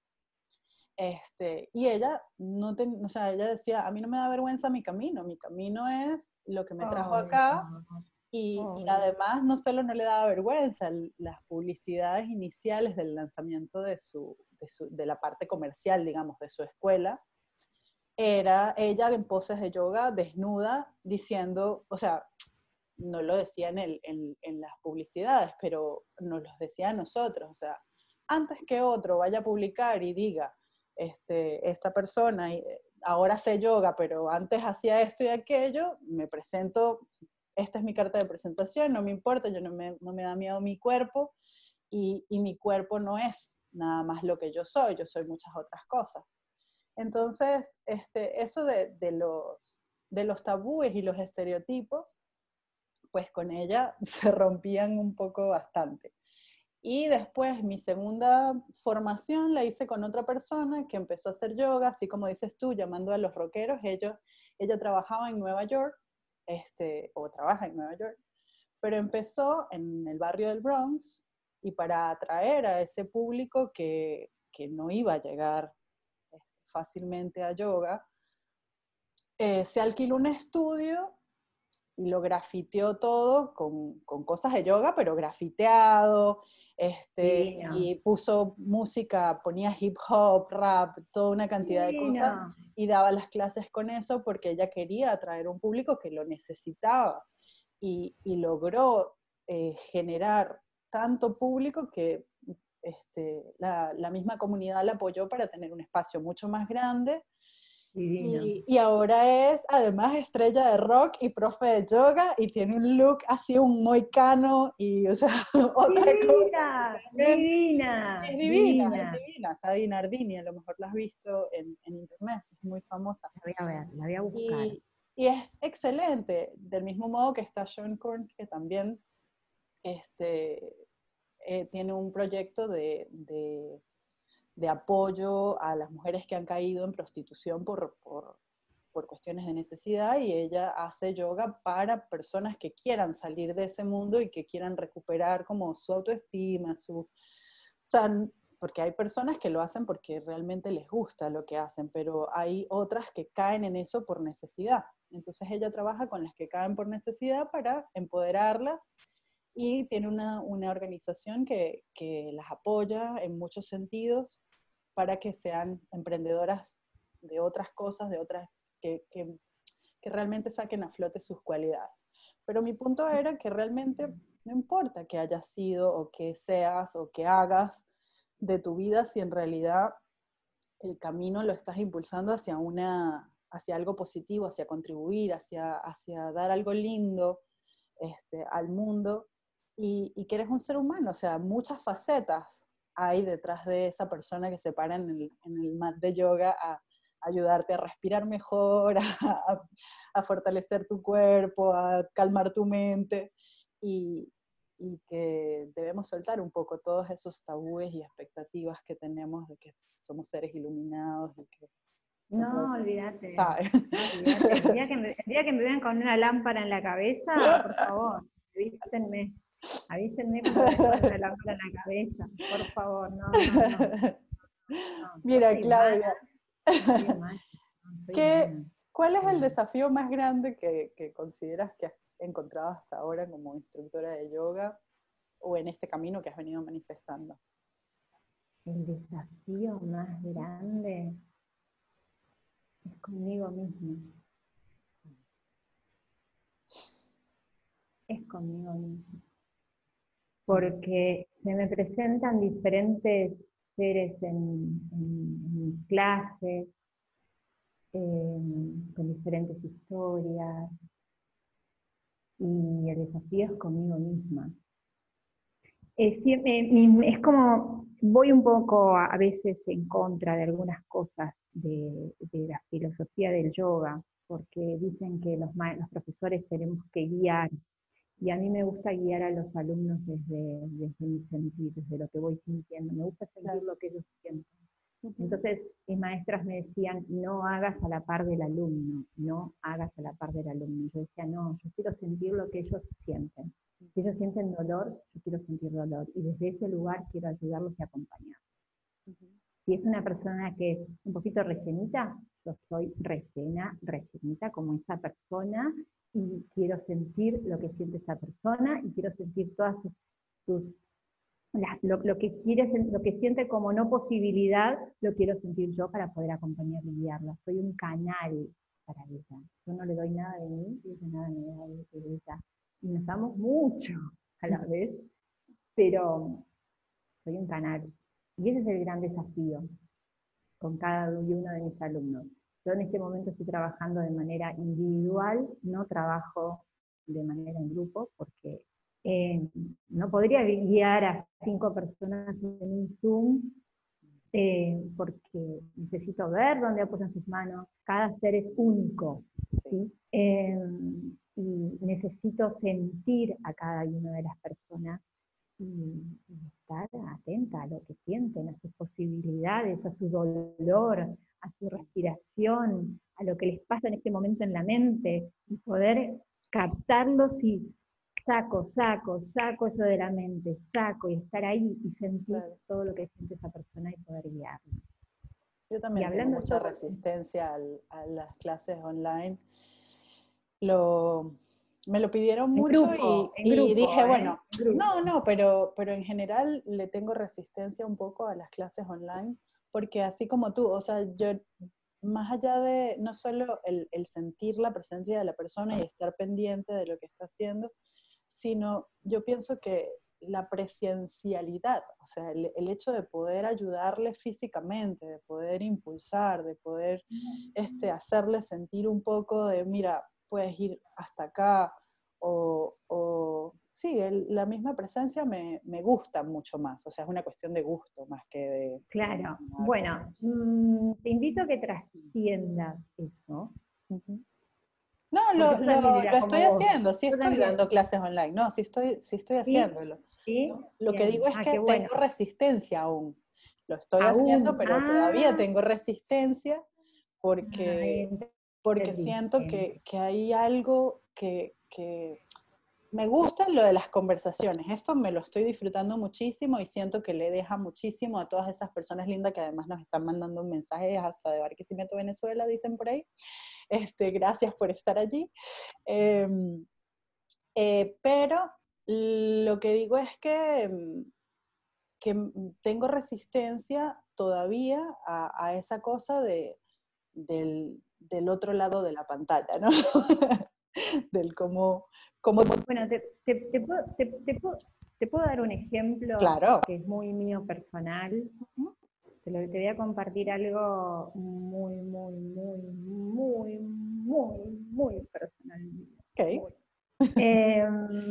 Este, y ella, no ten, o sea, ella decía, a mí no me da vergüenza mi camino, mi camino es lo que me trajo Oh, acá y, y oh, además no solo no le daba vergüenza, las publicidades iniciales del lanzamiento de, su, de, su, de la parte comercial, digamos, de su escuela, era ella en poses de yoga desnuda diciendo, o sea, no lo decía en, el, en, en las publicidades, pero nos los decía a nosotros, o sea, antes que otro vaya a publicar y diga, este, esta persona ahora hace yoga, pero antes hacía esto y aquello, me presento, esta es mi carta de presentación, no me importa, yo no me, no me da miedo mi cuerpo, y, y mi cuerpo no es nada más lo que yo soy, yo soy muchas otras cosas. Entonces, este, eso de, de, los, de los tabúes y los estereotipos, pues con ella se rompían un poco bastante. Y después mi segunda formación la hice con otra persona que empezó a hacer yoga, así como dices tú, llamando a los rockeros. Ellos, ella trabajaba en Nueva York, este, o trabaja en Nueva York, pero empezó en el barrio del Bronx y para atraer a ese público que, que no iba a llegar este, fácilmente a yoga, eh, se alquiló un estudio y lo grafiteó todo con, con cosas de yoga, pero grafiteado, este, divino, y puso música, ponía hip hop, rap, toda una cantidad de cosas, divino. y daba las clases con eso porque ella quería atraer un público que lo necesitaba, y, y logró eh, generar tanto público que este, la, la misma comunidad la apoyó para tener un espacio mucho más grande. Divino. Y, y ahora es además estrella de rock y profe de yoga y tiene un look así, un moicano y, o sea, otra cosa Divina, totalmente. divina, Es divina, es divina. divina. Sadie Nardini, a lo mejor la has visto en, en internet, es muy famosa. La voy a ver, la voy a buscar. Y, y es excelente, del mismo modo que está Sean Korn, que también este, eh, tiene un proyecto de, de de apoyo a las mujeres que han caído en prostitución por, por, por cuestiones de necesidad, y ella hace yoga para personas que quieran salir de ese mundo y que quieran recuperar como su autoestima, su... O sea, porque hay personas que lo hacen porque realmente les gusta lo que hacen, pero hay otras que caen en eso por necesidad. Entonces ella trabaja con las que caen por necesidad para empoderarlas y tiene una, una organización que, que las apoya en muchos sentidos para que sean emprendedoras de otras cosas, de otras que, que, que realmente saquen a flote sus cualidades. Pero mi punto era que realmente no importa que hayas sido o que seas o que hagas de tu vida si en realidad el camino lo estás impulsando hacia, una, hacia algo positivo, hacia contribuir, hacia, hacia dar algo lindo este, al mundo y, y que eres un ser humano, o sea, muchas facetas hay detrás de esa persona que se para en el, en el mat de yoga a ayudarte a respirar mejor, a, a fortalecer tu cuerpo, a calmar tu mente y, y que debemos soltar un poco todos esos tabúes y expectativas que tenemos de que somos seres iluminados y que no No, podemos, olvídate, ¿sabes? no, olvídate. El día, que me, el día que me vean con una lámpara en la cabeza, por favor, avísenme. Avísenme cuando me vean con una lámpara en la cabeza. Por favor, no, no, no. no. Yo Mira, soy humana, Claudia, soy humana, no, soy ¿qué, humana. ¿cuál es Soy el humana. desafío más grande que, que consideras que has encontrado hasta ahora como instructora de yoga o en este camino que has venido manifestando? El desafío más grande es conmigo mismo. Es conmigo mismo. Porque se me presentan diferentes seres en, en, en mis clases, eh, con diferentes historias, y el desafío es conmigo misma. Eh, siempre, mi- es como, voy un poco a, a veces en contra de algunas cosas de, de la filosofía del yoga, porque dicen que los, ma- los profesores tenemos que guiar, y a mí me gusta guiar a los alumnos desde, desde mi sentir, desde lo que voy sintiendo, me gusta sentir Claro. lo que ellos sienten. Ujú. Entonces, mis maestras me decían, no hagas a la par del alumno, no hagas a la par del alumno. Yo decía, no, yo quiero sentir lo que ellos sienten. Si ellos sienten dolor, yo quiero sentir dolor. Y desde ese lugar quiero ayudarlos y acompañarlos. Ujú. Si es una persona que es un poquito rellenita, yo soy rellena, rellenita como esa persona, y quiero sentir lo que siente esa persona, y quiero sentir todas sus, sus la, lo, lo, que quiere, lo que siente como no posibilidad, lo quiero sentir yo para poder acompañarla y guiarla. Soy un canal para ella. Yo no le doy nada de mí y ella nada me da de ella. Y nos damos mucho a la vez, pero soy un canal. Y ese es el gran desafío con cada uno de mis alumnos. Yo en este momento estoy trabajando de manera individual, no trabajo de manera en grupo, porque eh, no podría guiar a cinco personas en un Zoom, eh, porque necesito ver dónde apoyan sus manos. Cada ser es único, Sí. ¿sí? Eh, y necesito sentir a cada una de las personas y, y estar atenta a lo que sienten, a sus posibilidades, a su dolor, a su respiración, a lo que les pasa en este momento en la mente, y poder captarlos y saco, saco, saco eso de la mente, saco, y estar ahí y sentir Claro. todo lo que siente esa persona y poder guiarla. Yo Y también tengo hablando mucha esto, resistencia al, a las clases online. Lo, me lo pidieron en mucho y, grupo, en y grupo, dije, ¿eh? bueno, En grupo. no, no, pero, pero en general le tengo resistencia un poco a las clases online, porque así como tú, o sea, yo más allá de no solo el, el sentir la presencia de la persona y estar pendiente de lo que está haciendo, sino yo pienso que la presencialidad, o sea, el, el hecho de poder ayudarle físicamente, de poder impulsar, de poder este, hacerle sentir un poco de, mira, puedes ir hasta acá, o, o sí, el, la misma presencia me, me gusta mucho más, o sea, es una cuestión de gusto más que de, de Claro. nada como- Bueno, mmm, te invito a que trasciendas eso, Ujú. No, porque lo, yo también lo, lo era estoy como vos. haciendo, sí Yo estoy también. dando clases online, no, sí estoy, sí estoy ¿Sí? haciéndolo. ¿Sí? Lo, lo que Bien. digo es Ah, que qué bueno. tengo resistencia aún. Lo estoy haciendo, Aún. pero todavía Ah, tengo resistencia ah, porque, porque entendí. siento que, que hay algo que, que, me gusta lo de las conversaciones. Esto me lo estoy disfrutando muchísimo y siento que le deja muchísimo a todas esas personas lindas que además nos están mandando mensajes hasta de Barquisimeto, Venezuela, dicen por ahí. Este, gracias por estar allí. Eh, eh, pero lo que digo es que, que tengo resistencia todavía a, a esa cosa de, del, del otro lado de la pantalla, ¿no? Del cómo, cómo... Bueno, te, te, te, puedo, te, te puedo, te puedo dar un ejemplo Claro. que es muy mío personal. Te, lo, te voy a compartir algo muy, muy, muy, muy, muy, muy personal. Okay. Muy. Eh,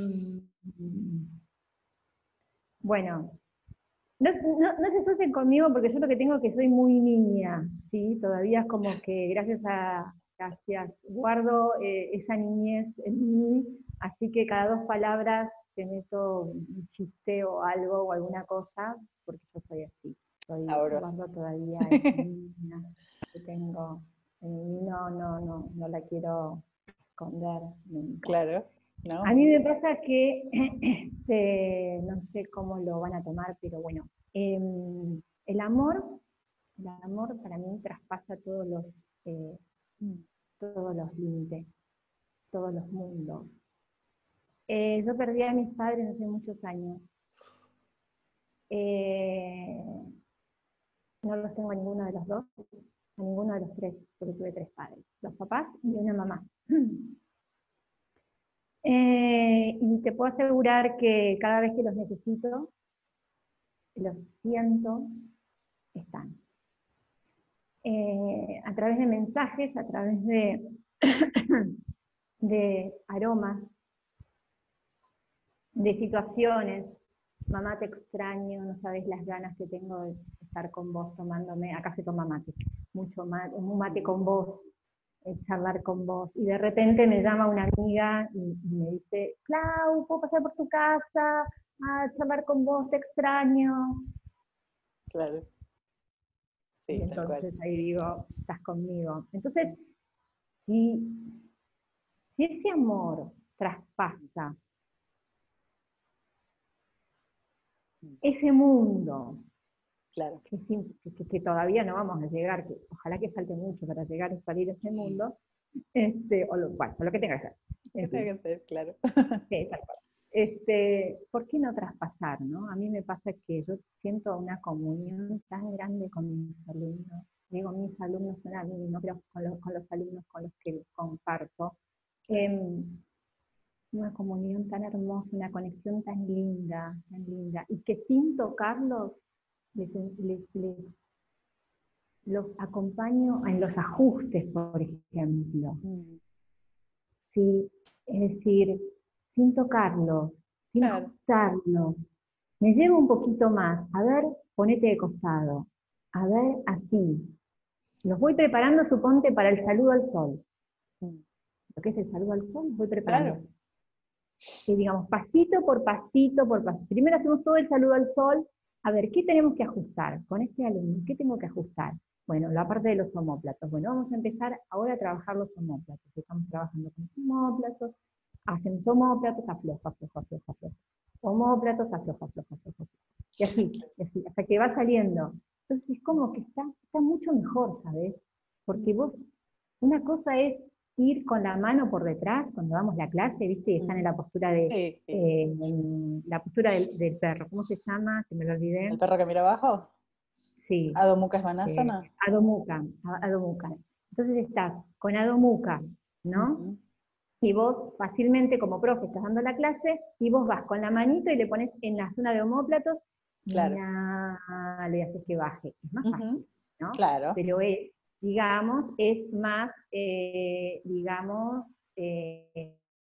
bueno, no, no, no se asusten conmigo porque yo lo que tengo es que soy muy niña, ¿sí? Todavía es como que gracias a, gracias, guardo eh, esa niñez en mí, así que cada dos palabras te meto un chiste o algo o alguna cosa, porque yo soy así, soy, guardo todavía esa niña que tengo en mí, no, no, no, no la quiero esconder nunca. Claro. No. A mí me pasa que, este, no sé cómo lo van a tomar, pero bueno, eh, el amor, el amor para mí traspasa todos los, eh, todos los límites, todos los mundos. Eh, yo perdí a mis padres hace muchos años. Eh, no los tengo a ninguno de los dos, a ninguno de los tres, porque tuve tres padres, dos papás y una mamá. Eh, y te puedo asegurar que cada vez que los necesito, los siento, están. Eh, a través de mensajes, a través de, de aromas, de situaciones. Mamá, te extraño, no sabes las ganas que tengo de estar con vos tomándome, acá se toma mate, mucho mate, un mate con vos, eh, charlar con vos. Y de repente me llama una amiga y, y me dice, Clau, ¿puedo pasar por tu casa a charlar con vos? Te extraño. Claro. Sí, y entonces ahí digo, estás conmigo. Entonces, si, si ese amor traspasa ese mundo, claro. que, que, que, todavía no vamos a llegar, que ojalá que falte mucho para llegar a salir de ese mundo, este, o lo, bueno, o lo que tenga que ser. ¿Qué tenga que ser? Claro. Sí, tal cual. Este, ¿por qué no traspasar, no? A mí me pasa que yo siento una comunión tan grande con mis alumnos. Digo, mis alumnos son a mí, no creo con los, con los alumnos con los que comparto. Eh, una comunión tan hermosa, una conexión tan linda, tan linda, y que sin tocarlos les, les, les los acompaño en los ajustes, por ejemplo. Mm. Sí, es decir, sin tocarlos, sin claro. ajustarlos. Me llevo un poquito más. A ver, ponete de costado. A ver, así. Los voy preparando, suponte, para el saludo al sol. Mm. Lo que es el saludo al sol, los voy preparando. Claro. Y digamos, pasito por pasito por pasito. Primero hacemos todo el saludo al sol. A ver, ¿qué tenemos que ajustar? Con este alumno, ¿qué tengo que ajustar? Bueno, la parte de los omóplatos. Bueno, vamos a empezar ahora a trabajar los omóplatos. Estamos trabajando con los omóplatos. Hacemos omóplatos, afloja, afloja, afloja, afloja. Omóplatos, afloja, afloja, afloja. Y así, y así, hasta que va saliendo. Entonces es como que está, está mucho mejor, ¿sabes? Porque vos, una cosa es ir con la mano por detrás cuando damos la clase, ¿viste? Y están en la postura de sí, sí. Eh, en la postura del, del perro. ¿Cómo se llama? Que me lo olvidé. ¿El perro que mira abajo? Sí. Adho Mukha Svanasana. Eh, Adho Mukha, Adho Mukha. Entonces estás con Adho Mukha, ¿no? Uh-huh. Y vos fácilmente como profe estás dando la clase y vos vas con la manito y le pones en la zona de omóplatos, claro. Le haces que baje. Es más fácil, uh-huh. ¿no? Claro. Pero es, digamos, es más, eh, digamos, eh,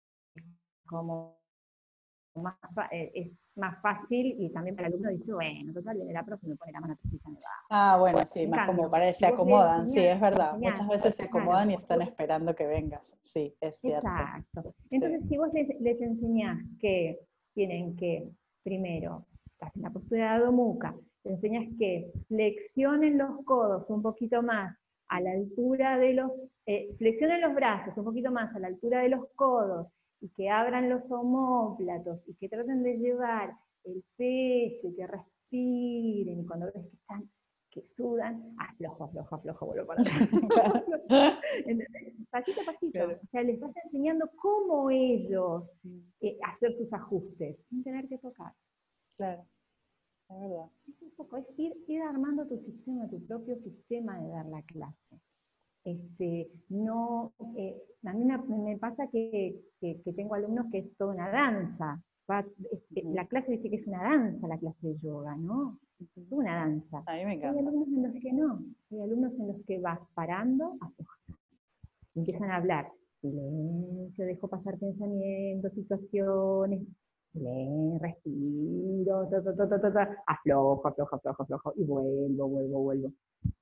como más, eh, es más fácil y también para el alumno dice, bueno, total, viene la profe y me pone la mano atrás y me va. Ah, bueno, sí, más como para se acomodan, sí, es verdad. Muchas veces se acomodan claro, y están esperando que vengas, sí, es cierto. Exacto. Entonces, sí. si vos les, les enseñás que tienen que, primero, estás en la postura de Adho Mukha, te enseñas que flexionen los codos un poquito más a la altura de los, eh, flexionen los brazos un poquito más a la altura de los codos, y que abran los omóplatos, y que traten de llevar el pecho, y que respiren, y cuando ves que están, que sudan, aflojo, aflojo, aflojo, vuelvo para atrás. ¿Entendés? Pasito a pasito. Claro. O sea, les vas enseñando cómo ellos eh, hacer sus ajustes, sin tener que tocar. Claro, es verdad. Es un poco, es ir, ir armando tu sistema, tu propio sistema de dar la clase. Este, no, eh, a mí me, me pasa que, que, que tengo alumnos que es toda una danza. Va, este, Ujú, la clase dice que es una danza la clase de yoga, ¿no? Es ujú. una danza. A mí me Hay encanta. alumnos en los que no. Hay alumnos en los que vas parando, empiezan a hablar. Silencio, dejo pasar pensamientos, situaciones. Silencio, respiro, ta, ta, ta, ta, ta, ta, aflojo, aflojo, aflojo, aflojo, y vuelvo, vuelvo, vuelvo.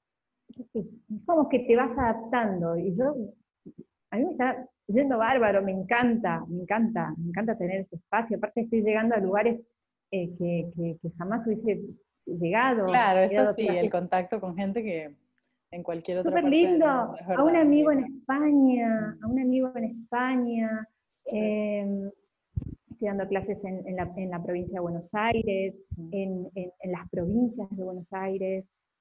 Es como que te vas adaptando. Y yo, a mí me está yendo bárbaro, me encanta, me encanta, me encanta tener ese espacio. Aparte estoy llegando a lugares eh, que, que, que jamás hubiese llegado. Claro, He eso dado sí, el clases contacto con gente que en cualquier otra súper parte del lindo, mundo, es a un verdad, es amigo en lindo. España, Mm, a un amigo en España, sí, eh, estoy dando clases en, en, la, en, la, provincia de Buenos Aires, mm, en, en, en las provincias de Buenos Aires,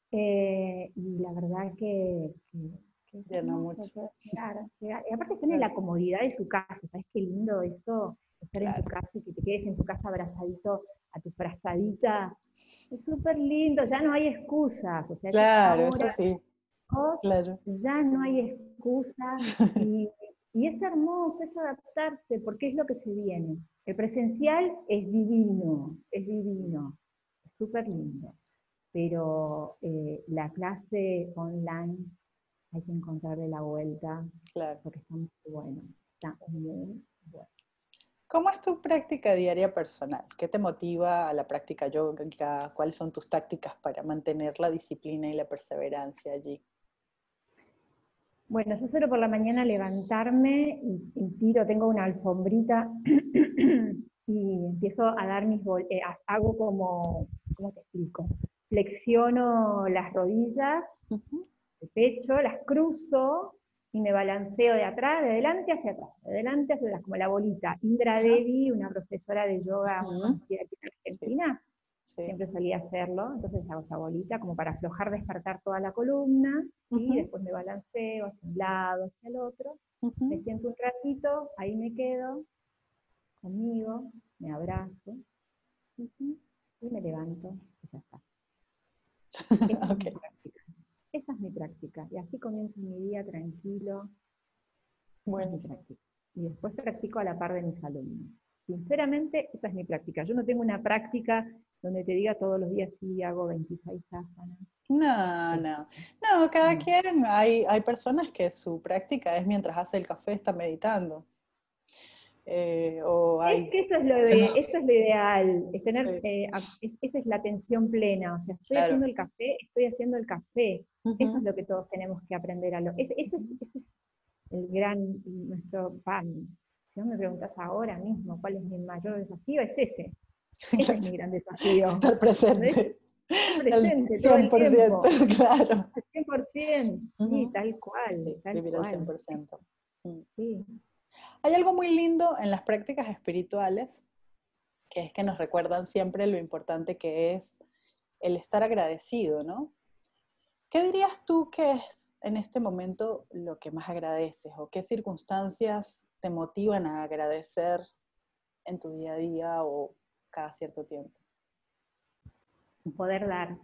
eh, y la verdad que, que, que es llena hermoso mucho. poder llegar, llegar. Y aparte están en Claro, la comodidad de su casa, ¿sabes qué lindo eso? Estar en tu claro, casa y que te quedes en tu casa abrazadito a tu frazadita. Es súper lindo, ya no hay excusas, o sea, es claro, ahora eso sí, vos, claro. ya no hay excusas y, y es hermoso, es adaptarse, porque es lo que se viene. El presencial es divino, es divino, es súper lindo, pero eh, la clase online hay que encontrarle la vuelta, Claro. porque está muy bueno, está muy bueno. ¿Cómo es tu práctica diaria personal? ¿Qué te motiva a la práctica yoga? ¿Cuáles son tus tácticas para mantener la disciplina y la perseverancia allí? Bueno, yo suelo por la mañana levantarme y, y tiro, tengo una alfombrita y empiezo a dar mis, eh, hago como, ¿cómo te explico? Flexiono las rodillas, Ujú, el pecho, las cruzo y me balanceo de atrás, de adelante hacia atrás, de adelante hacia atrás, como la bolita. Indra ajá, Devi, una profesora de yoga muy ujú, conocida aquí en sí, Argentina, sí. siempre solía hacerlo, entonces hago esa bolita como para aflojar, despertar toda la columna, y Ujú, después me balanceo hacia un lado, hacia el otro, me ujú, siento un ratito, ahí me quedo conmigo, me abrazo ujú. y me levanto y ya está. Esa es Ok, mi práctica, esa es mi práctica, y así comienzo mi día tranquilo, esa es mi buenísimo. práctica. Y después practico a la par de mis alumnos. Sinceramente, esa es mi práctica. Yo no tengo una práctica donde te diga todos los días sí hago veintiséis asanas. No, Eh, no. No, cada no. quien, hay, hay personas que su práctica es mientras hace el café, está meditando. Eh, o Es hay, que eso es lo, de, eso es lo ideal, es tener, sí, eh, es, esa es la atención plena, o sea, estoy claro. haciendo el café, estoy haciendo el café, eso es Ujú. lo que todos tenemos que aprender a lo, ese, ese, es, ese es el gran, nuestro pan. Si vos me preguntás ahora mismo cuál es mi mayor desafío, es ese, ese es Claro, mi gran desafío, estar ¿entendés? presente Estar al presente todo cien el por ciento, tiempo, claro. al cien por ciento, sí, Ujú. tal cual, Sí, tal vivir al cien cual, por ciento. Mm. sí. Hay algo muy lindo en las prácticas espirituales, que es que nos recuerdan siempre lo importante que es el estar agradecido, ¿no? ¿Qué dirías tú que es en este momento lo que más agradeces o qué circunstancias te motivan a agradecer en tu día a día o cada cierto tiempo? Poder dar,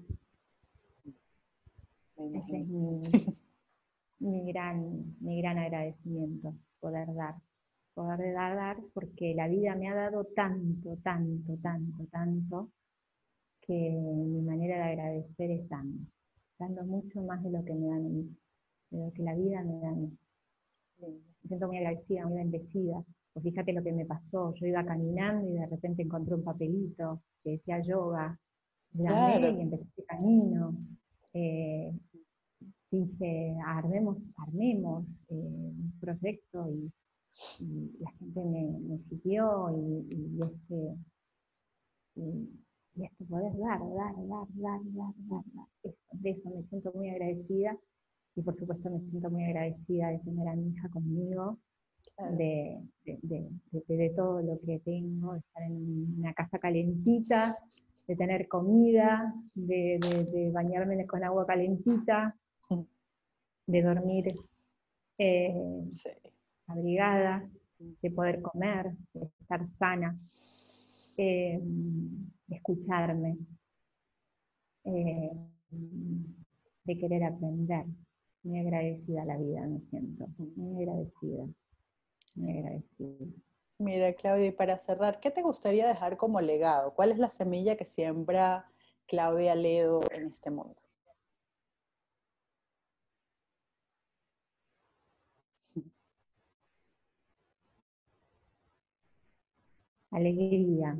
Me ese es imagino. mi, mi gran, mi gran agradecimiento, poder dar, poder dar, dar, porque la vida me ha dado tanto, tanto, tanto, tanto, que mi manera de agradecer es dando, dando mucho más de lo que me dan a mí, de lo que la vida me da a mí. Me siento muy agradecida, muy bendecida. Pues fíjate lo que me pasó, yo iba caminando y de repente encontré un papelito que decía yoga, llamé Claro, y empecé ese camino. Eh, Dije, armemos, armemos eh, un proyecto y, y la gente me, me siguió y, y este, y, y este poder dar, dar, dar, dar, dar, dar, dar. Eso, de eso me siento muy agradecida y por supuesto me siento muy agradecida de tener a mi hija conmigo, Claro. de, de, de, de, de todo lo que tengo, de estar en una casa calentita, de tener comida, de, de, de bañarme con agua calentita, de dormir eh, Sí. abrigada, de poder comer, de estar sana, eh, de escucharme, eh, de querer aprender. Muy agradecida a la vida, me siento. Muy agradecida. Muy agradecida. Mira, Claudia, y para cerrar, ¿qué te gustaría dejar como legado? ¿Cuál es la semilla que siembra Claudia Ledo en este mundo? Alegría,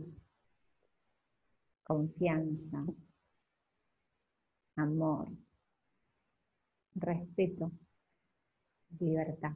confianza, amor, respeto, libertad.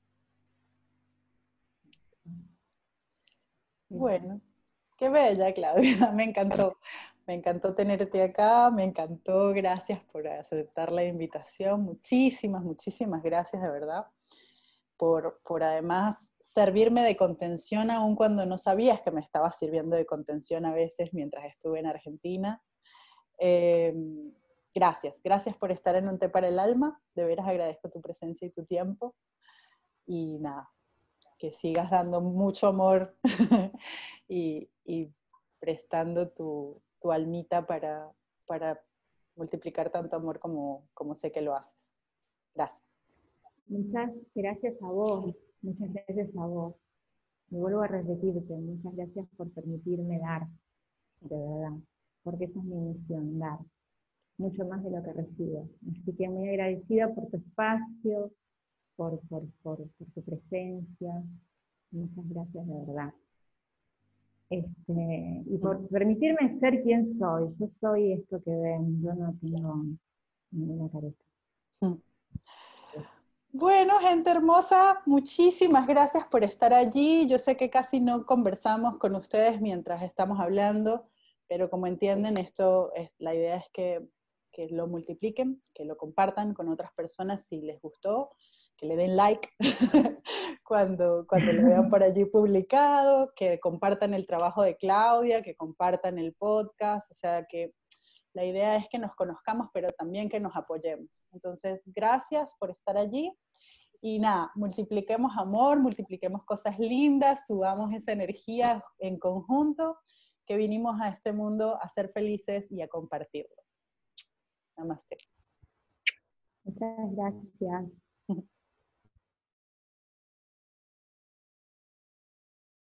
Bueno, qué bella, Claudia, me encantó. Me encantó tenerte acá, me encantó, gracias por aceptar la invitación. Muchísimas, muchísimas gracias, de verdad, por, por además servirme de contención aun cuando no sabías que me estabas sirviendo de contención a veces mientras estuve en Argentina. Eh, gracias, gracias por estar en Un Té para el Alma, de veras agradezco tu presencia y tu tiempo. Y nada, que sigas dando mucho amor y, y prestando tu, tu almita para, para multiplicar tanto amor como, como sé que lo haces. Gracias. Muchas gracias a vos, muchas gracias a vos. Me vuelvo a repetirte, muchas gracias por permitirme dar, de verdad, porque esa es mi misión, dar, mucho más de lo que recibo. Así que muy agradecida por tu espacio, por, por, por, por tu presencia. Muchas gracias de verdad. Este, y por permitirme ser quien soy. Yo soy esto que ven, yo no tengo ninguna careta. Bueno, gente hermosa, muchísimas gracias por estar allí. Yo sé que casi no conversamos con ustedes mientras estamos hablando, pero como entienden, esto es, la idea es que, que lo multipliquen, que lo compartan con otras personas si les gustó, que le den like cuando, cuando lo vean por allí publicado, que compartan el trabajo de Claudia, que compartan el podcast, o sea que la idea es que nos conozcamos, pero también que nos apoyemos. Entonces, gracias por estar allí. Y nada, multipliquemos amor, multipliquemos cosas lindas, subamos esa energía en conjunto, que vinimos a este mundo a ser felices y a compartirlo. Namaste. Muchas gracias.